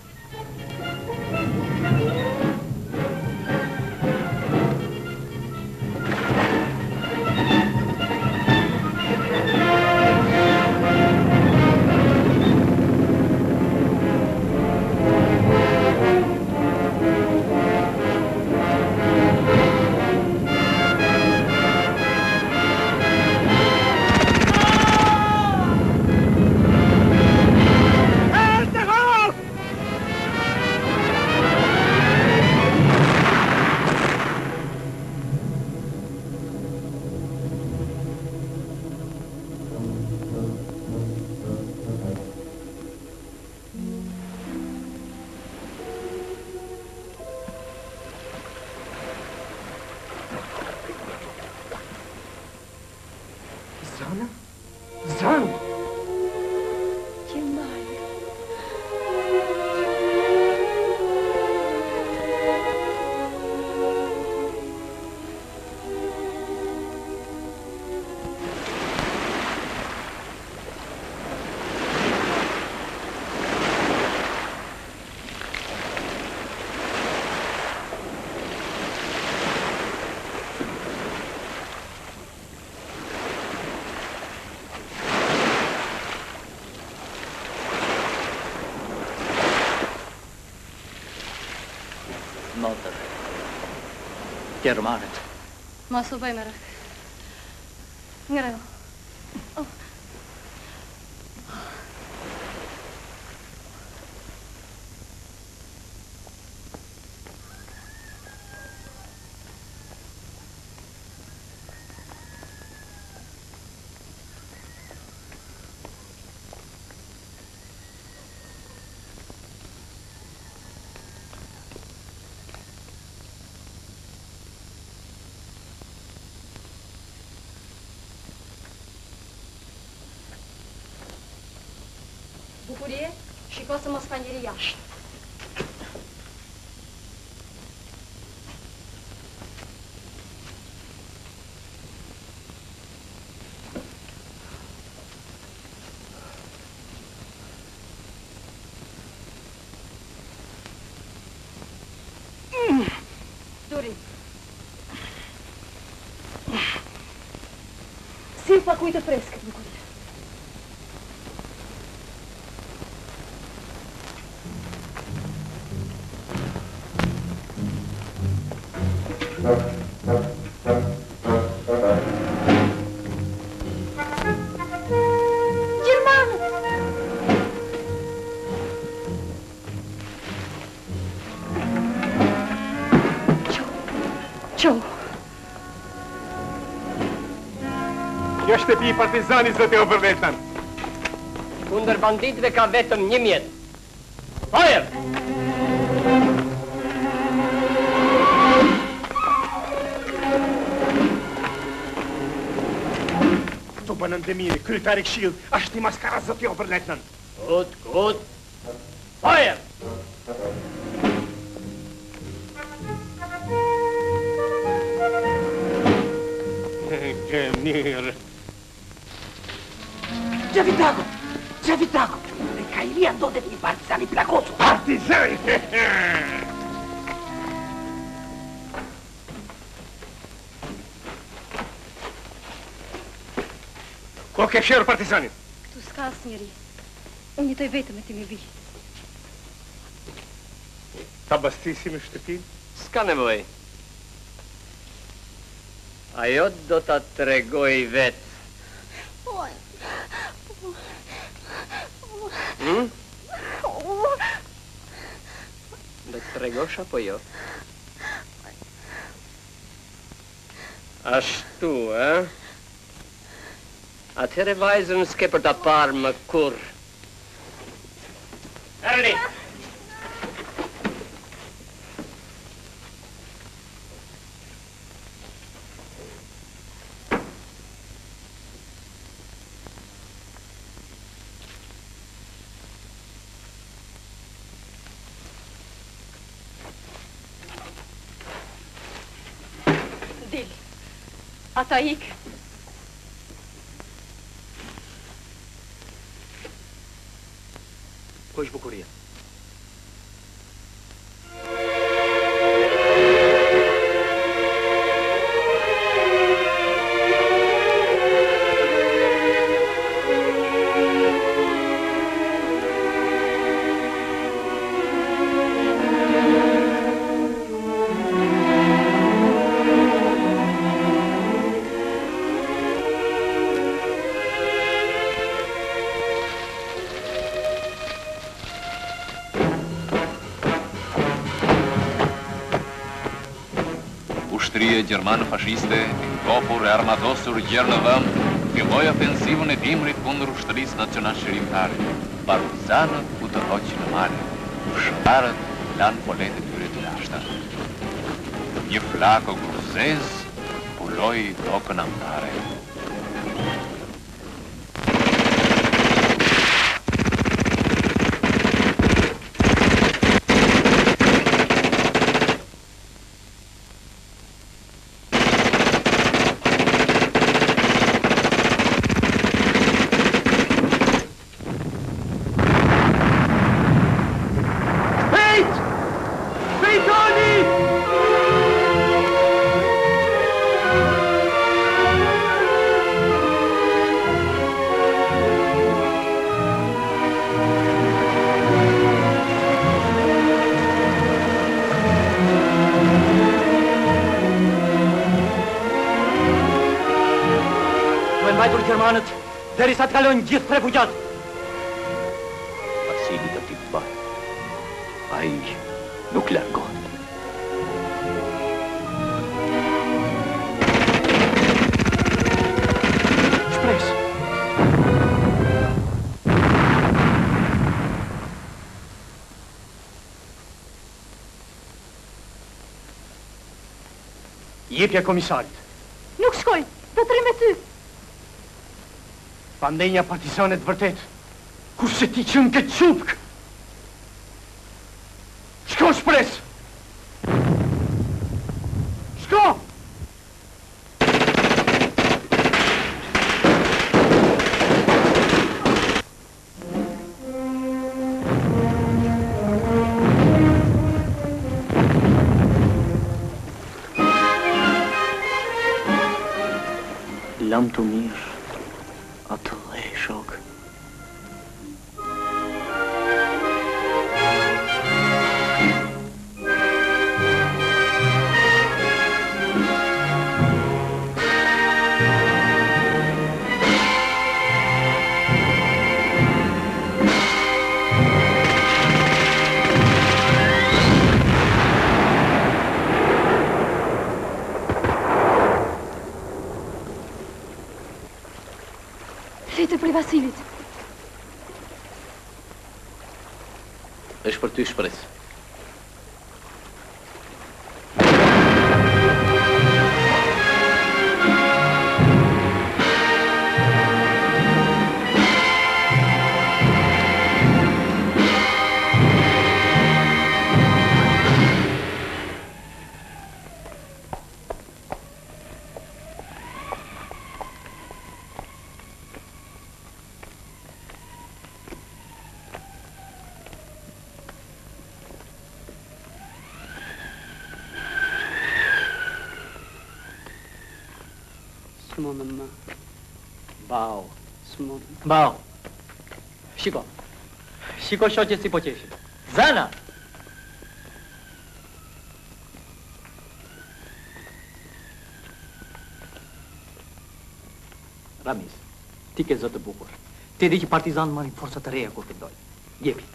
Motër. Gjermanet. Mos u bëj merak. Ngreu. Bukurie, shiko se mos ka njeri jashtë. Duri. Si pakujtë freskët, Bukurie. Kjo shtëpi i partizanit, zoti Oberleutnant. Kundër banditëve ka vetëm një mjet. Fire! Këtu bënën Demiri, kryetari i Këshillit, është i maskara, zoti Oberleutnant. Good, good. Fire! Che mirë. Gjavitago! Gjavitago! Në Kailia ndodhet një partizani plakosur. Partizani! Ko ke fshirë partizanin? Këtu S'ka asë njëri. Unë jetoj vetëm e ti me bi. Ta bastisim shtëpin? S'ka nevoj. Ajo do t'a tregoj vetë. Do të tregosh apo jo? Ashtu, Atëhere vajzën s'ke për t'a parë më kur. Erni! Ata ikë. Ku është bukuria? Ushtria gjermane fashiste, kopur e armatosur gjerë në vëmë, filloi ofensivën e dimrit kundër ushtrisë nacional shërimtare. Partizanët u tërhoqën në mare, fshëtarët lanë polet e tyre të lashta. Një flako gruzez puloi tokën amtare. Gjermanët, deri sa të kalojnë gjithë refugjat. Vasili do t'i bëj. Ai nuk largohet. Shpres. Jepja komisarit. Nuk shkoj, do të rri me ty. Pandenja partizanet vërtet, kur se ti qënë këtë qupk. Shko, Shpres! Shko! Lam të mirë. Atë e shok. Letër për Vasilit. Është për ty, Shpres. S'monën më. Bau. S'monën. Bau. Shiko. Shiko shoqe si po qeshim. Zana! Ramiz, ti ke zot të bukur. Ti di që partizan marrin forca të reja kur fillojnë. Jepi.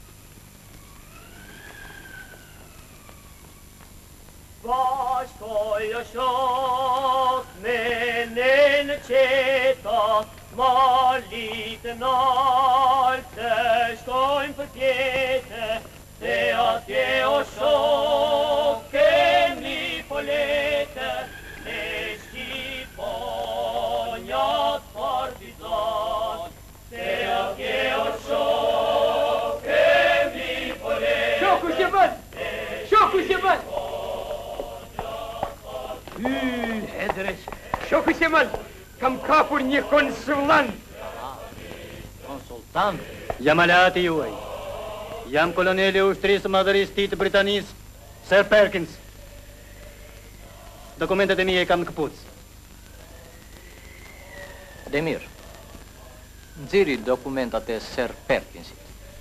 Bashkoj o shok me në qetat, malit nalë të shkojmë për tjetë, se atje o shok kemi polete, ne shqiponjat partizan, se atje o shok kemi polete. Shoku që bën! Shoku që bën! Hedresh, shoku që bën! Kam kapur një konsultant. Konsultant? Jam aleati juaj. Jam koloneli ushtrisë madhërisë të Britanisë, Sir Perkins. Dokumentet e mia i kam në këpucë. Demir, nxirri dokumentat e Sir Perkinsit.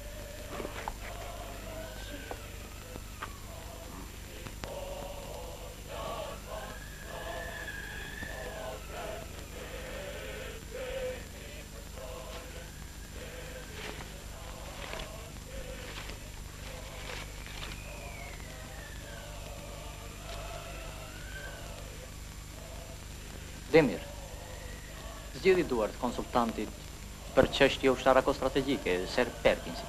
Demir, zgjidhi duart konsultantit për çështje ushtarako-strategjike, Sir Perkinsit.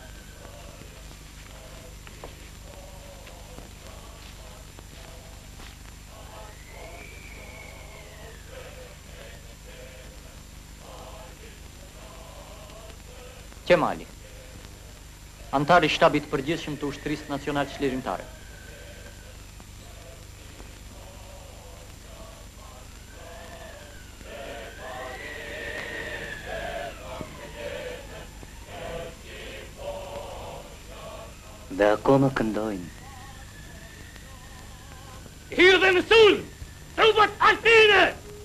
Qemali, antar i shtabit përgjithshëm të ushtrisë nacionale çlirimtare. Dhe akoma këndojnë. Hyrë në sul! Trupat altine!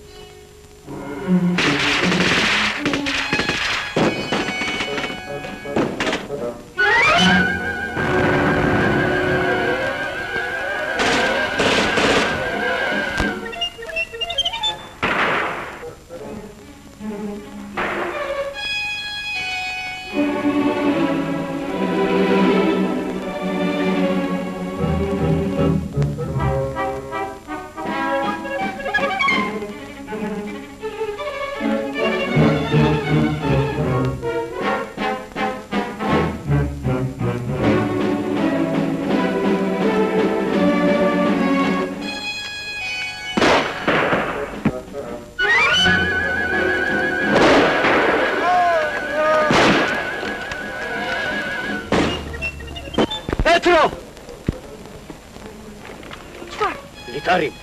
Litarim.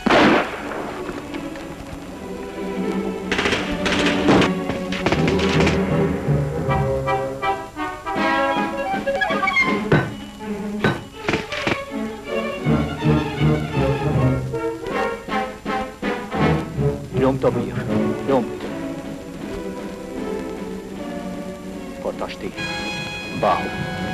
Lumt o mirë, lumt. Por tashti, bahu.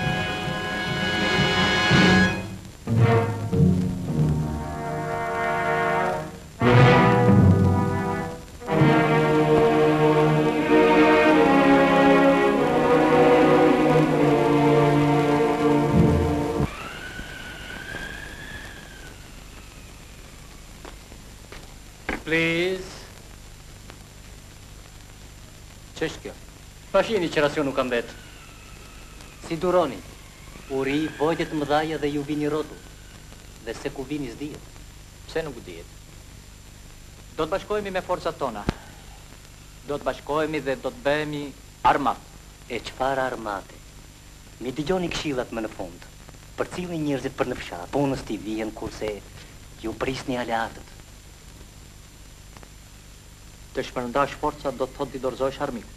Pashini që racion nuk kam betë. Si duroni, uri, vojtjet mëdhaja dhe ju vini rotu. Dhe se ku vini s'dijet. Pse nuk dijet? Do të bashkohemi me forcat tona. Do të bashkohemi dhe do të bëhemi armat. E çfarë armate? Mi dëgjoni këshillat më në fund. Për cilin njerëzit për në fshat, punës t'i vijen kurse ju prisni aleatët. Të shpërndash forcat do të thotë t'i dorëzosh armikut.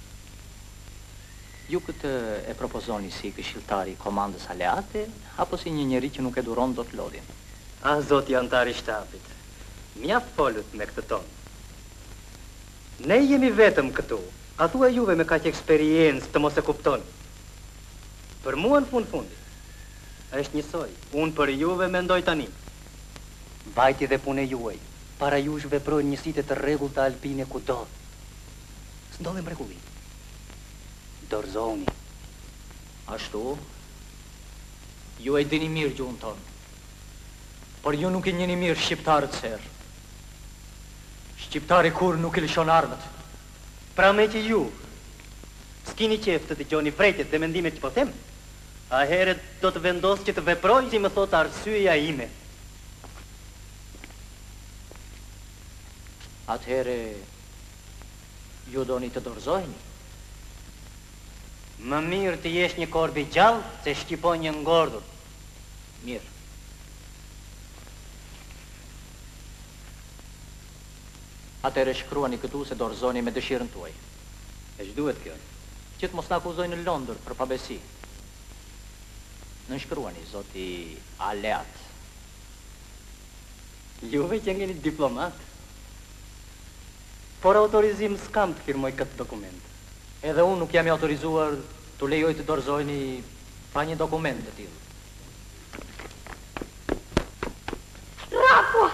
Ju këtë e propozoni si këshilltari komandës aleate, apo si një njeri që nuk e duron do të lodhin? A, zoti antari shtapit, mjaft folët me këtë tonë. Ne jemi vetëm këtu, A thua juve me kaq eksperiencë të mos e kuptoni. Për mua në fundi, është njësoj. Unë për juve mendoj tani. Vajti dhe pune juaj, para jush veprojnë njësitë të rregullta alpine kudo. S'ndodhe mrekulli. Dorëzoni. Ashtu, ju e dini mirë gjuhën tonë, por ju nuk i njeni mirë shqiptarët serë. Shqiptari kur nuk i lëshon armët. Pra me që ju, s'kini qef të dëgjoni vretjet dhe mendimet që po them, a heret do të vendos që të veproj si më thot arsyeja ime. Atëhere, ju doni të dorëzojni? Më mirë të jesh një korbi gjallë se shqipon një ngordur. Mirë. Atëhere shkruani këtu se dorëzoni me dëshirën tuaj. E që duhet kjo? Që të mos në akuzojnë në Londër për pabesi. Nënshkruani, zoti Aleat. Juve që ngeni diplomat. Por autorizim s'kam të firmoj këtë dokument. Edhe unë nuk jam i autorizuar të lejoj të dorëzojni pa një dokument të tillë. Rapo!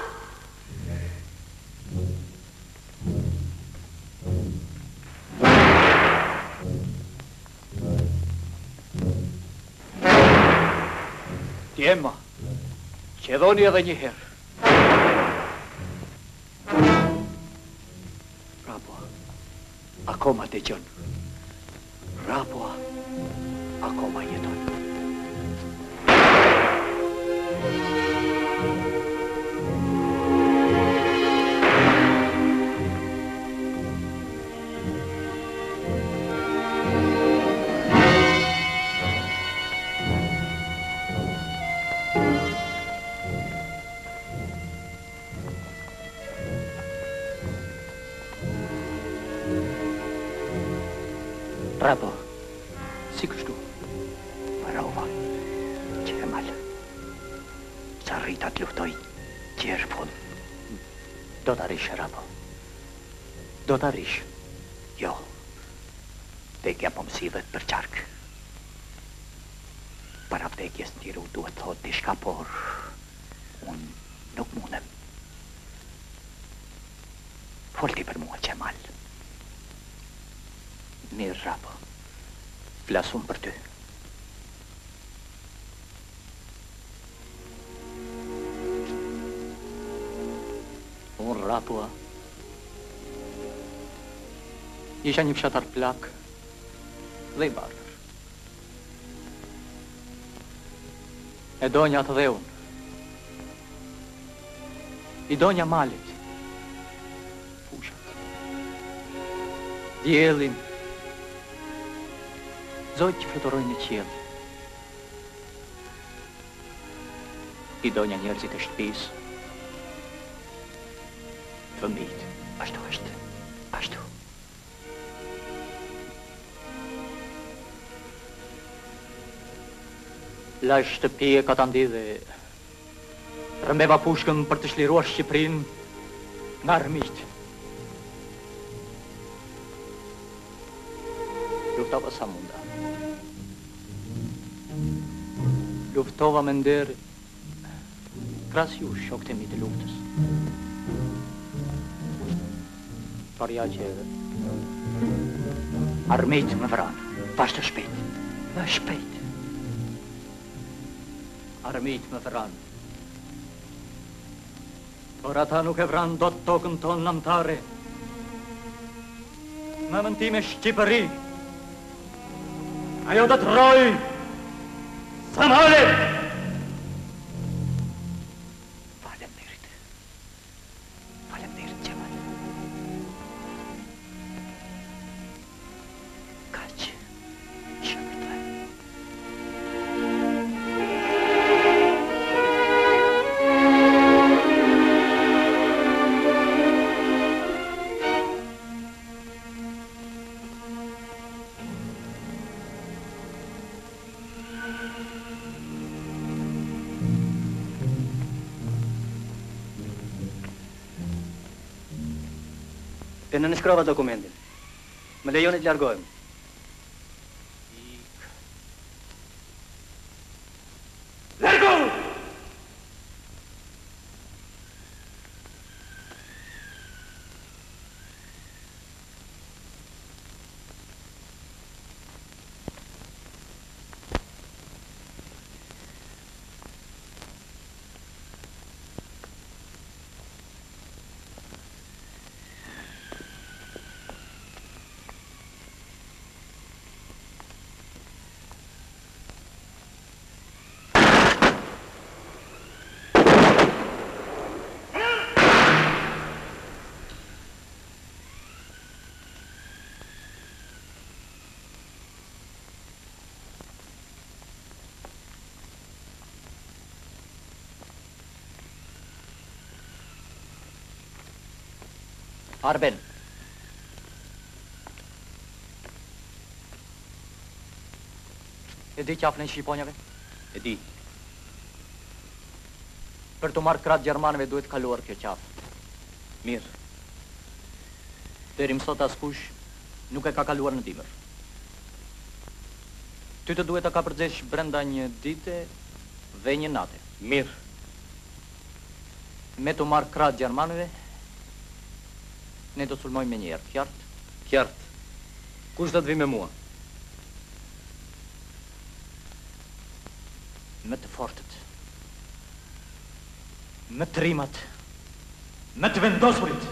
Tjema, qedhoni edhe një herë. Rapo, akoma të gjën. Rapo, akoma jeton. Rapo, si kështu? Parova, Qemal, sa rrita të luftoj qërë fund. Do të arish, Rapo. Do të arish. Jo, vdekja po mësivet për qarkë. Para vdekjes në tiru duhet thot dishka, por unë nuk mundem. Folti për mua, Qemal. Mirë, Rapo. Flasun për ty. Unë, Rapua, isha një fshatar plak dhe i bardhër. E donja të dhe unë. I donja malit, fushat, djelin, zojt që fluturojnë në qiell. I donja njerëzit e shtëpisë. Fëmijët. Ashtu është, ashtu. La shtëpi e Katandi dhe rëmbeva pushkën për të shliruar Shqipërinë nga armiqt. Luftova sa munda. Luftova me nder kras ju shokët e mi të luftës. Parja që armejt më vranë. Vazhdo shpejt, më shpejt. Armejt më vranë. Por ata nuk e vranë do të tokën tonë lamtare. Me mëntime Shqipëri. Ajo do të rojë Samalet! Faleminderit. Faleminderit, Qemal. Kaq, isha për të. E në nëshkrova dokumentin. Më lejoni të largohem. Largo! Arben. E di qafën e shqiponjave? E di. Për të marrë kratë gjermanëve duhet kaluar kjo qafë. Mirë. Deri më sot askush nuk e ka kaluar në dimër. Ty të duhet të ka përgjesh brenda një dite dhe një nate. Mirë. Me të marrë kratë gjermanëve, ne do sulmojmë me njerë, qartë? Qartë. Kush do të vi me mua? Me të fortët. Me të rimat. Me të vendosurit.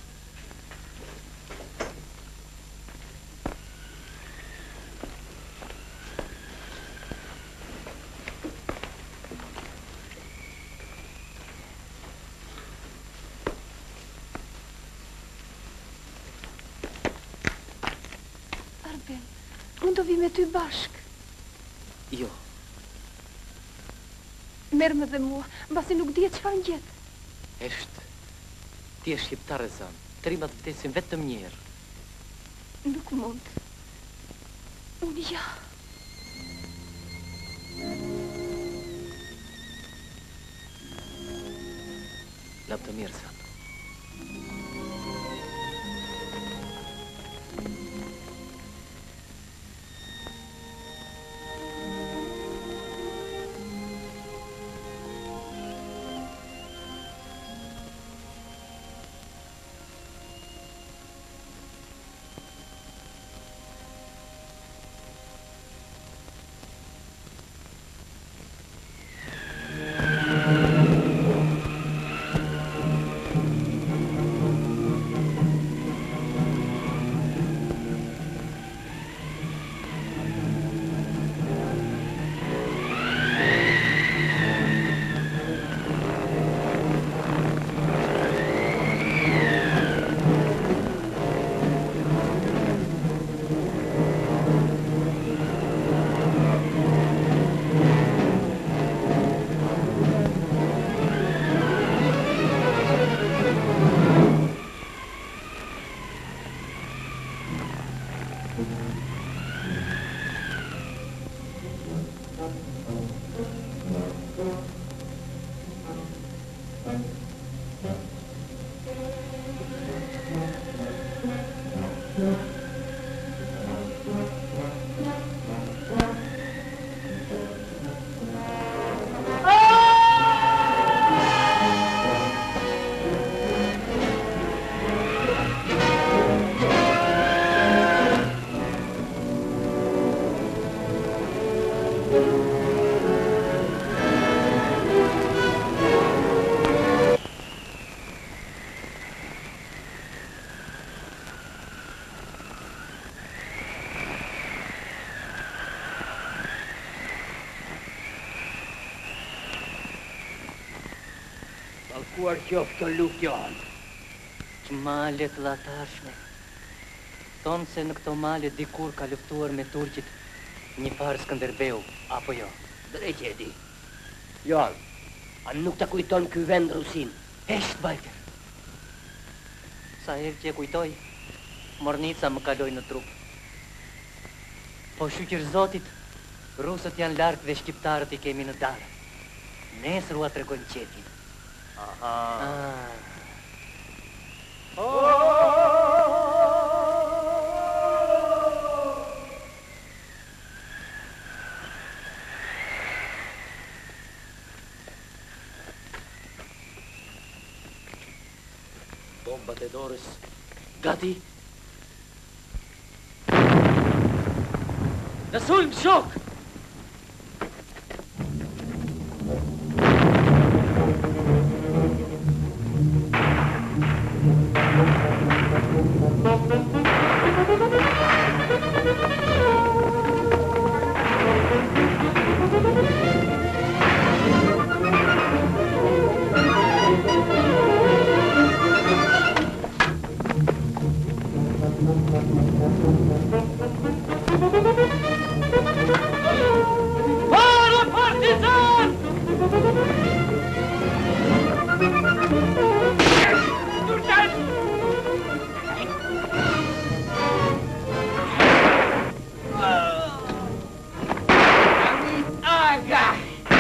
Unë do vi me ty bashk. Jo. Merë me dhe mua, mbasi nuk dhjetë çfarë në gjetë. Eshtë. Ti e shqiptare zënë. Të rimat vdesin vetëm njerë. Nuk mund. Unë ja. Lapë të mirë zënë. Kuar qoftë të lukë janë. Që malet latashme. Thonë se në këto malet dikur ka luftuar me turqit një farë Skënderbeu, apo jo? Drejt e di. Janë, a nuk të kujton ky vend Rusin? Eshtë, Balter. Sa herë që e kujtoj, mornica më kaloj në trup. Po shqyqër zotit, rusët janë larkë dhe shqiptarët i kemi në dalë. Nesër u atregojnë qetin. Aha. Bomba de Doris. Gati. Rasul Mshok! Fara partizan! Durcan! Aga!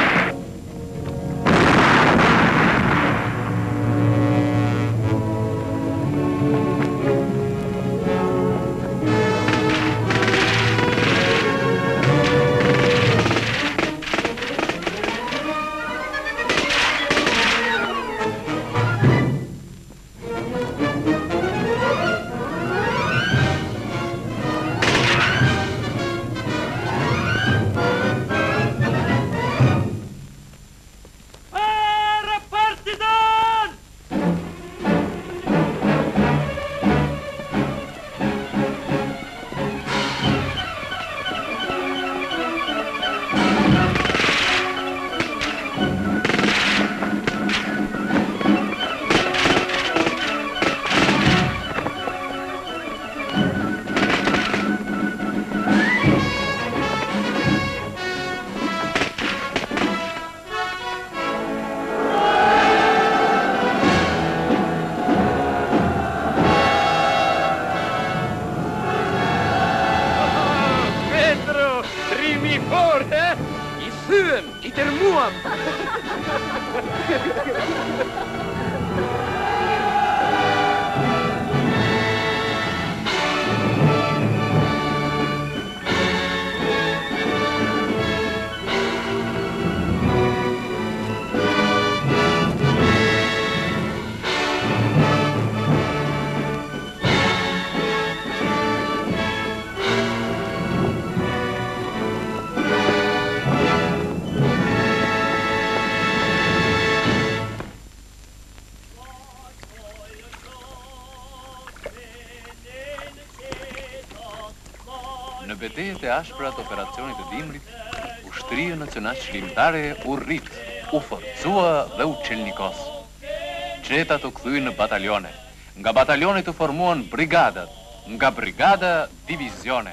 Në betejët e ashpra të operacionit të dimrit, ushtria nacionale çlimtare u rrit, u forcua dhe u çelnikos. Qetat u kthyen në batalione, nga batalionet u formuan brigadat, nga brigada divizione.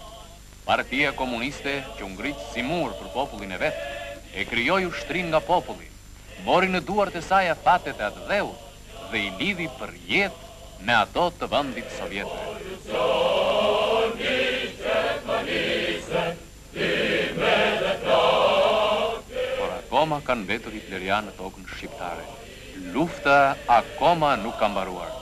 Partia Komuniste, që u ngrit si mur për popullin e vet, e krijoi ushtrin nga populli, mori në duart e saj afatet e atë dheut dhe i lidhi për jetë me ato të vendit sovjetëve. Por akoma kanë mbetur hitlerianë në tokën shqiptare. Lufta akoma nuk ka mbaruar.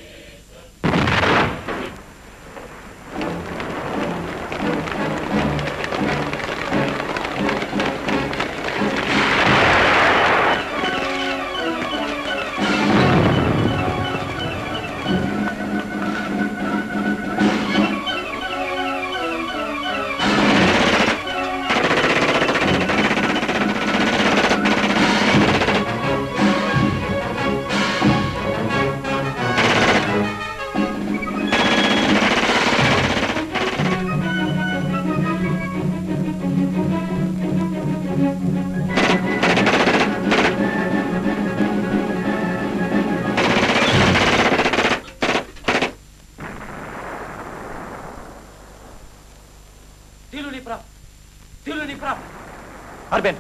Arben.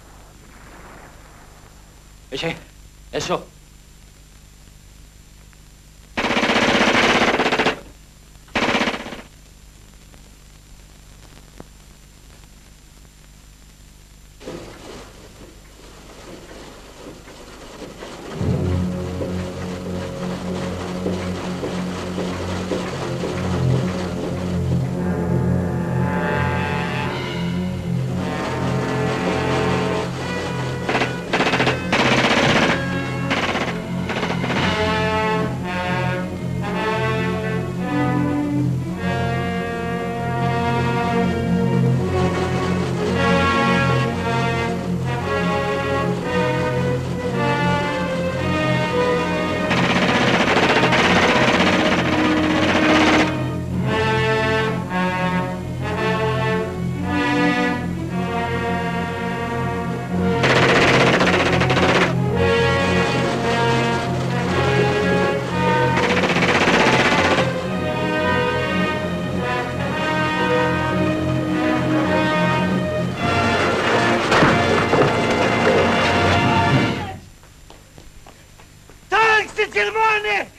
Eşe, eso. forze germane!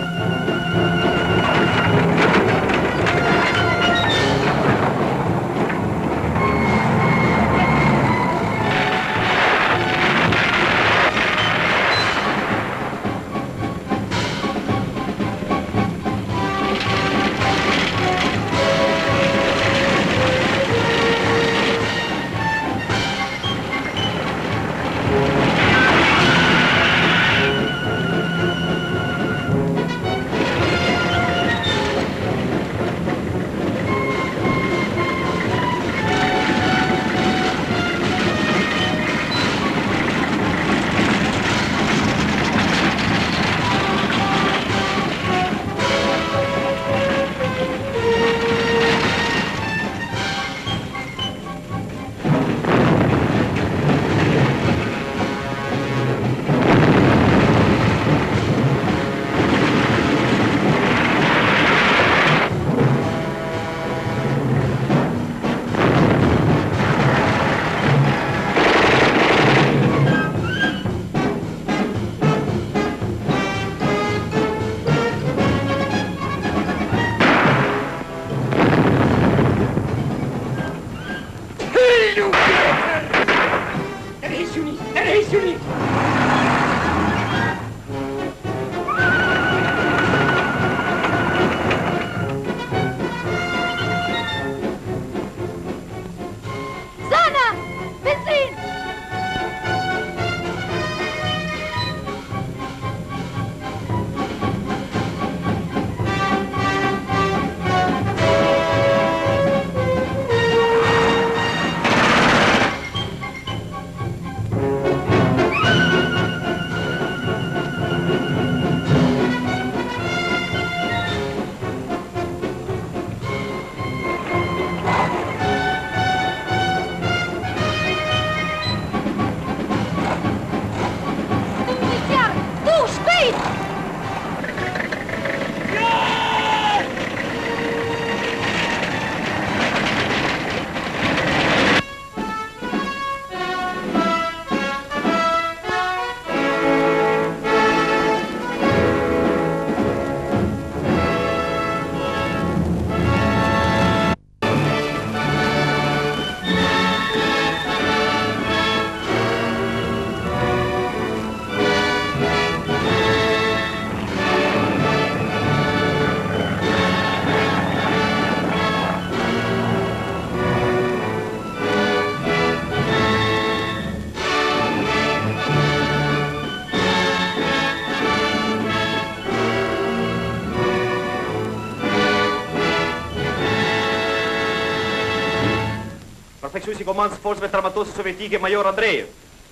Perfecțiunii comandă forțele traumatose sovietice Major Andreev.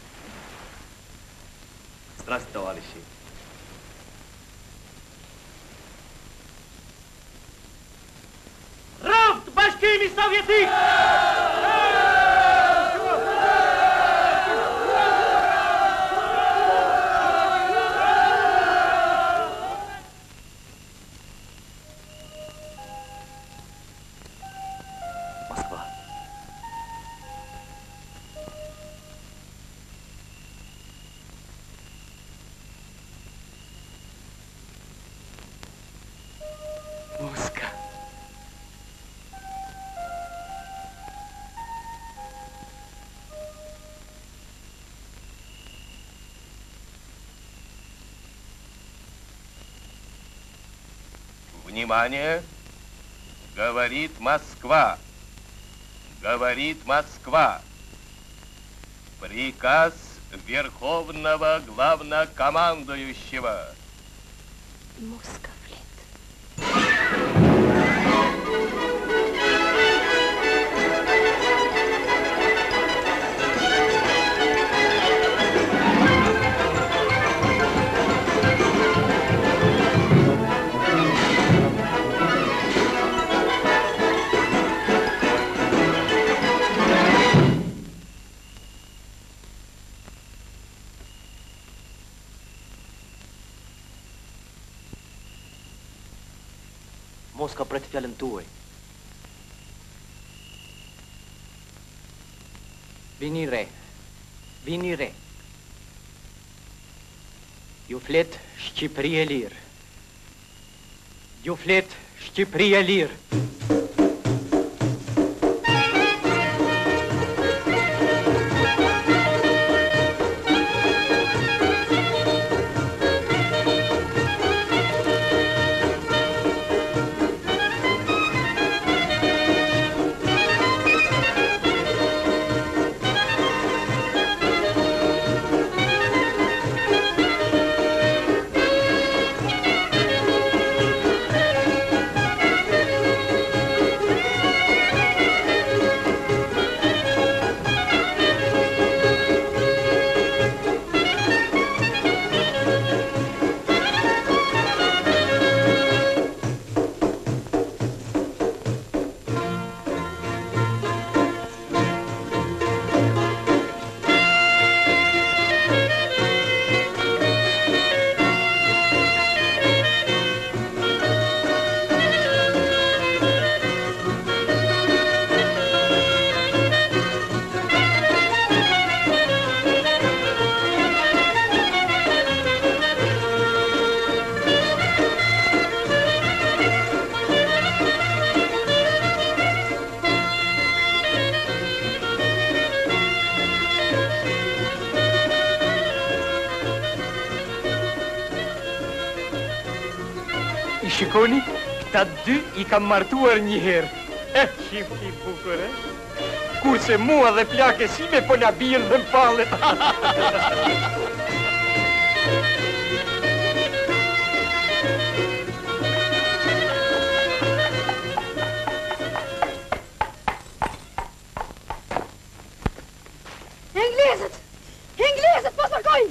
Здравствуйте, товарищи. Равт башкими советик! Внимание! Говорит Москва. Говорит Москва. Приказ Верховного Главнокомандующего. Москвлет. Mosca pretty fjalën tuaj. Vini re. Vini re. Ju flet Shqipëri e lirë. Ju flet Shqipëri e lirë. Shikoni, këta dy I kam martuar një herë. Shifti I bukur, Kurse mua dhe plake sime po na bijën dhe m'fallet. Englezët! Englezët, po sërkojnë!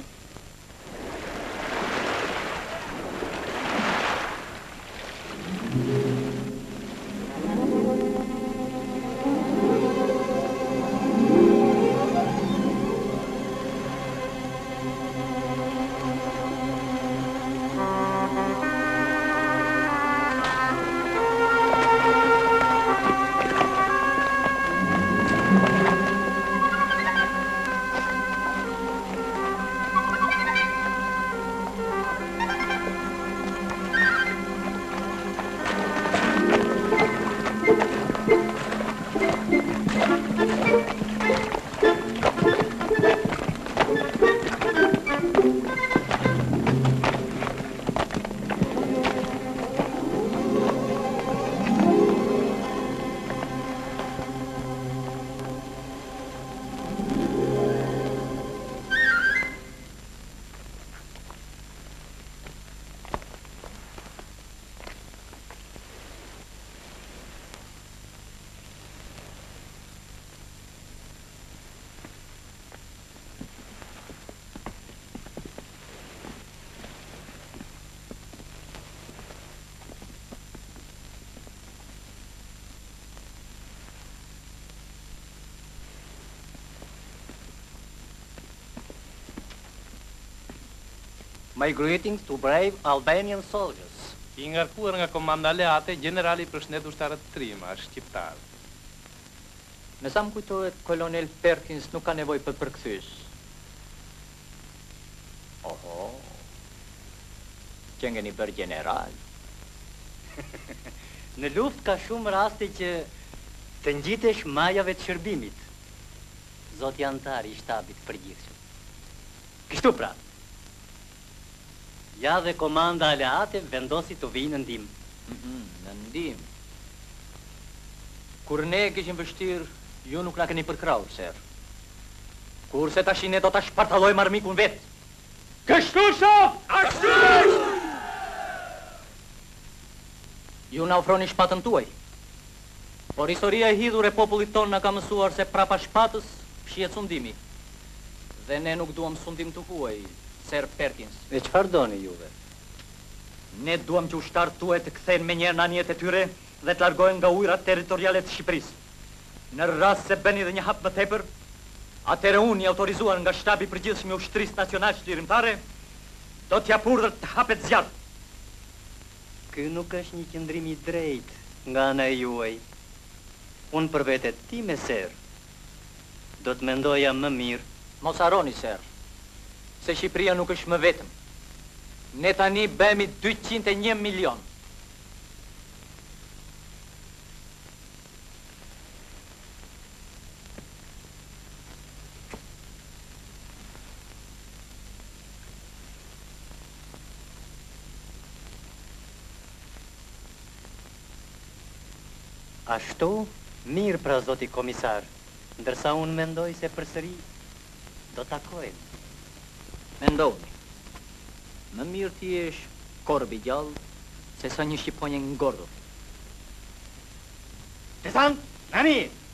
My greetings to brave Albanian soldiers. I ngarkuar nga komanda aleate, generali përshëndet ushtarët trima, shqiptar. Me sa më kujtohet, kolonel Perkins nuk ka nevojë për përkthys. Oho, që ngeni për general. Në luft ka shumë raste që të ngjitesh majave të shërbimit. Zoti antar I shtabit përgjithshëm. Kështu pra. Ja dhe komanda aleate vendosi të vijë në ndihmë. Në ndihmë. Kur ne kishim vështirë, ju nuk na keni përkrahur, ser. Kurse tash ne do ta shpartallojmë armikun vet. Kështu shoh! Ashtu! Ju na ofroni shpatën tuaj. Por historia e hidhur e popullit ton na ka mësuar se prapa shpatës shihet sundimi. Dhe ne nuk duam sundim të huaj, Ser Perkins. E çfarë doni juve? Ne duam që ushtarët tuaj të kthehen menjëherë në anjet e tyre dhe të largohen nga ujërat territoriale të Shqipërisë. Në rast se bëni dhe një hap më tepër, atëherë unë I autorizuar nga shtabi I përgjithshëm I ushtrisë nacionale çlirimtare, do t'ja purdhër të hapet zjarr. Ky nuk është një qëndrim I drejtë nga ana e juaj. Unë për vete time, ser, do të mendoja më mirë. Mos harroni, ser, se Shqipëria nuk është më vetëm. Ne tani bemi 201 milion. Ashtu, mirë pra zoti komisar, ndërsa unë mendoj se përsëri do takojmë. Mendoni, më mirë ti jesh korbi gjallë, se sa një shqiponje ngordhur. Tesant, nani,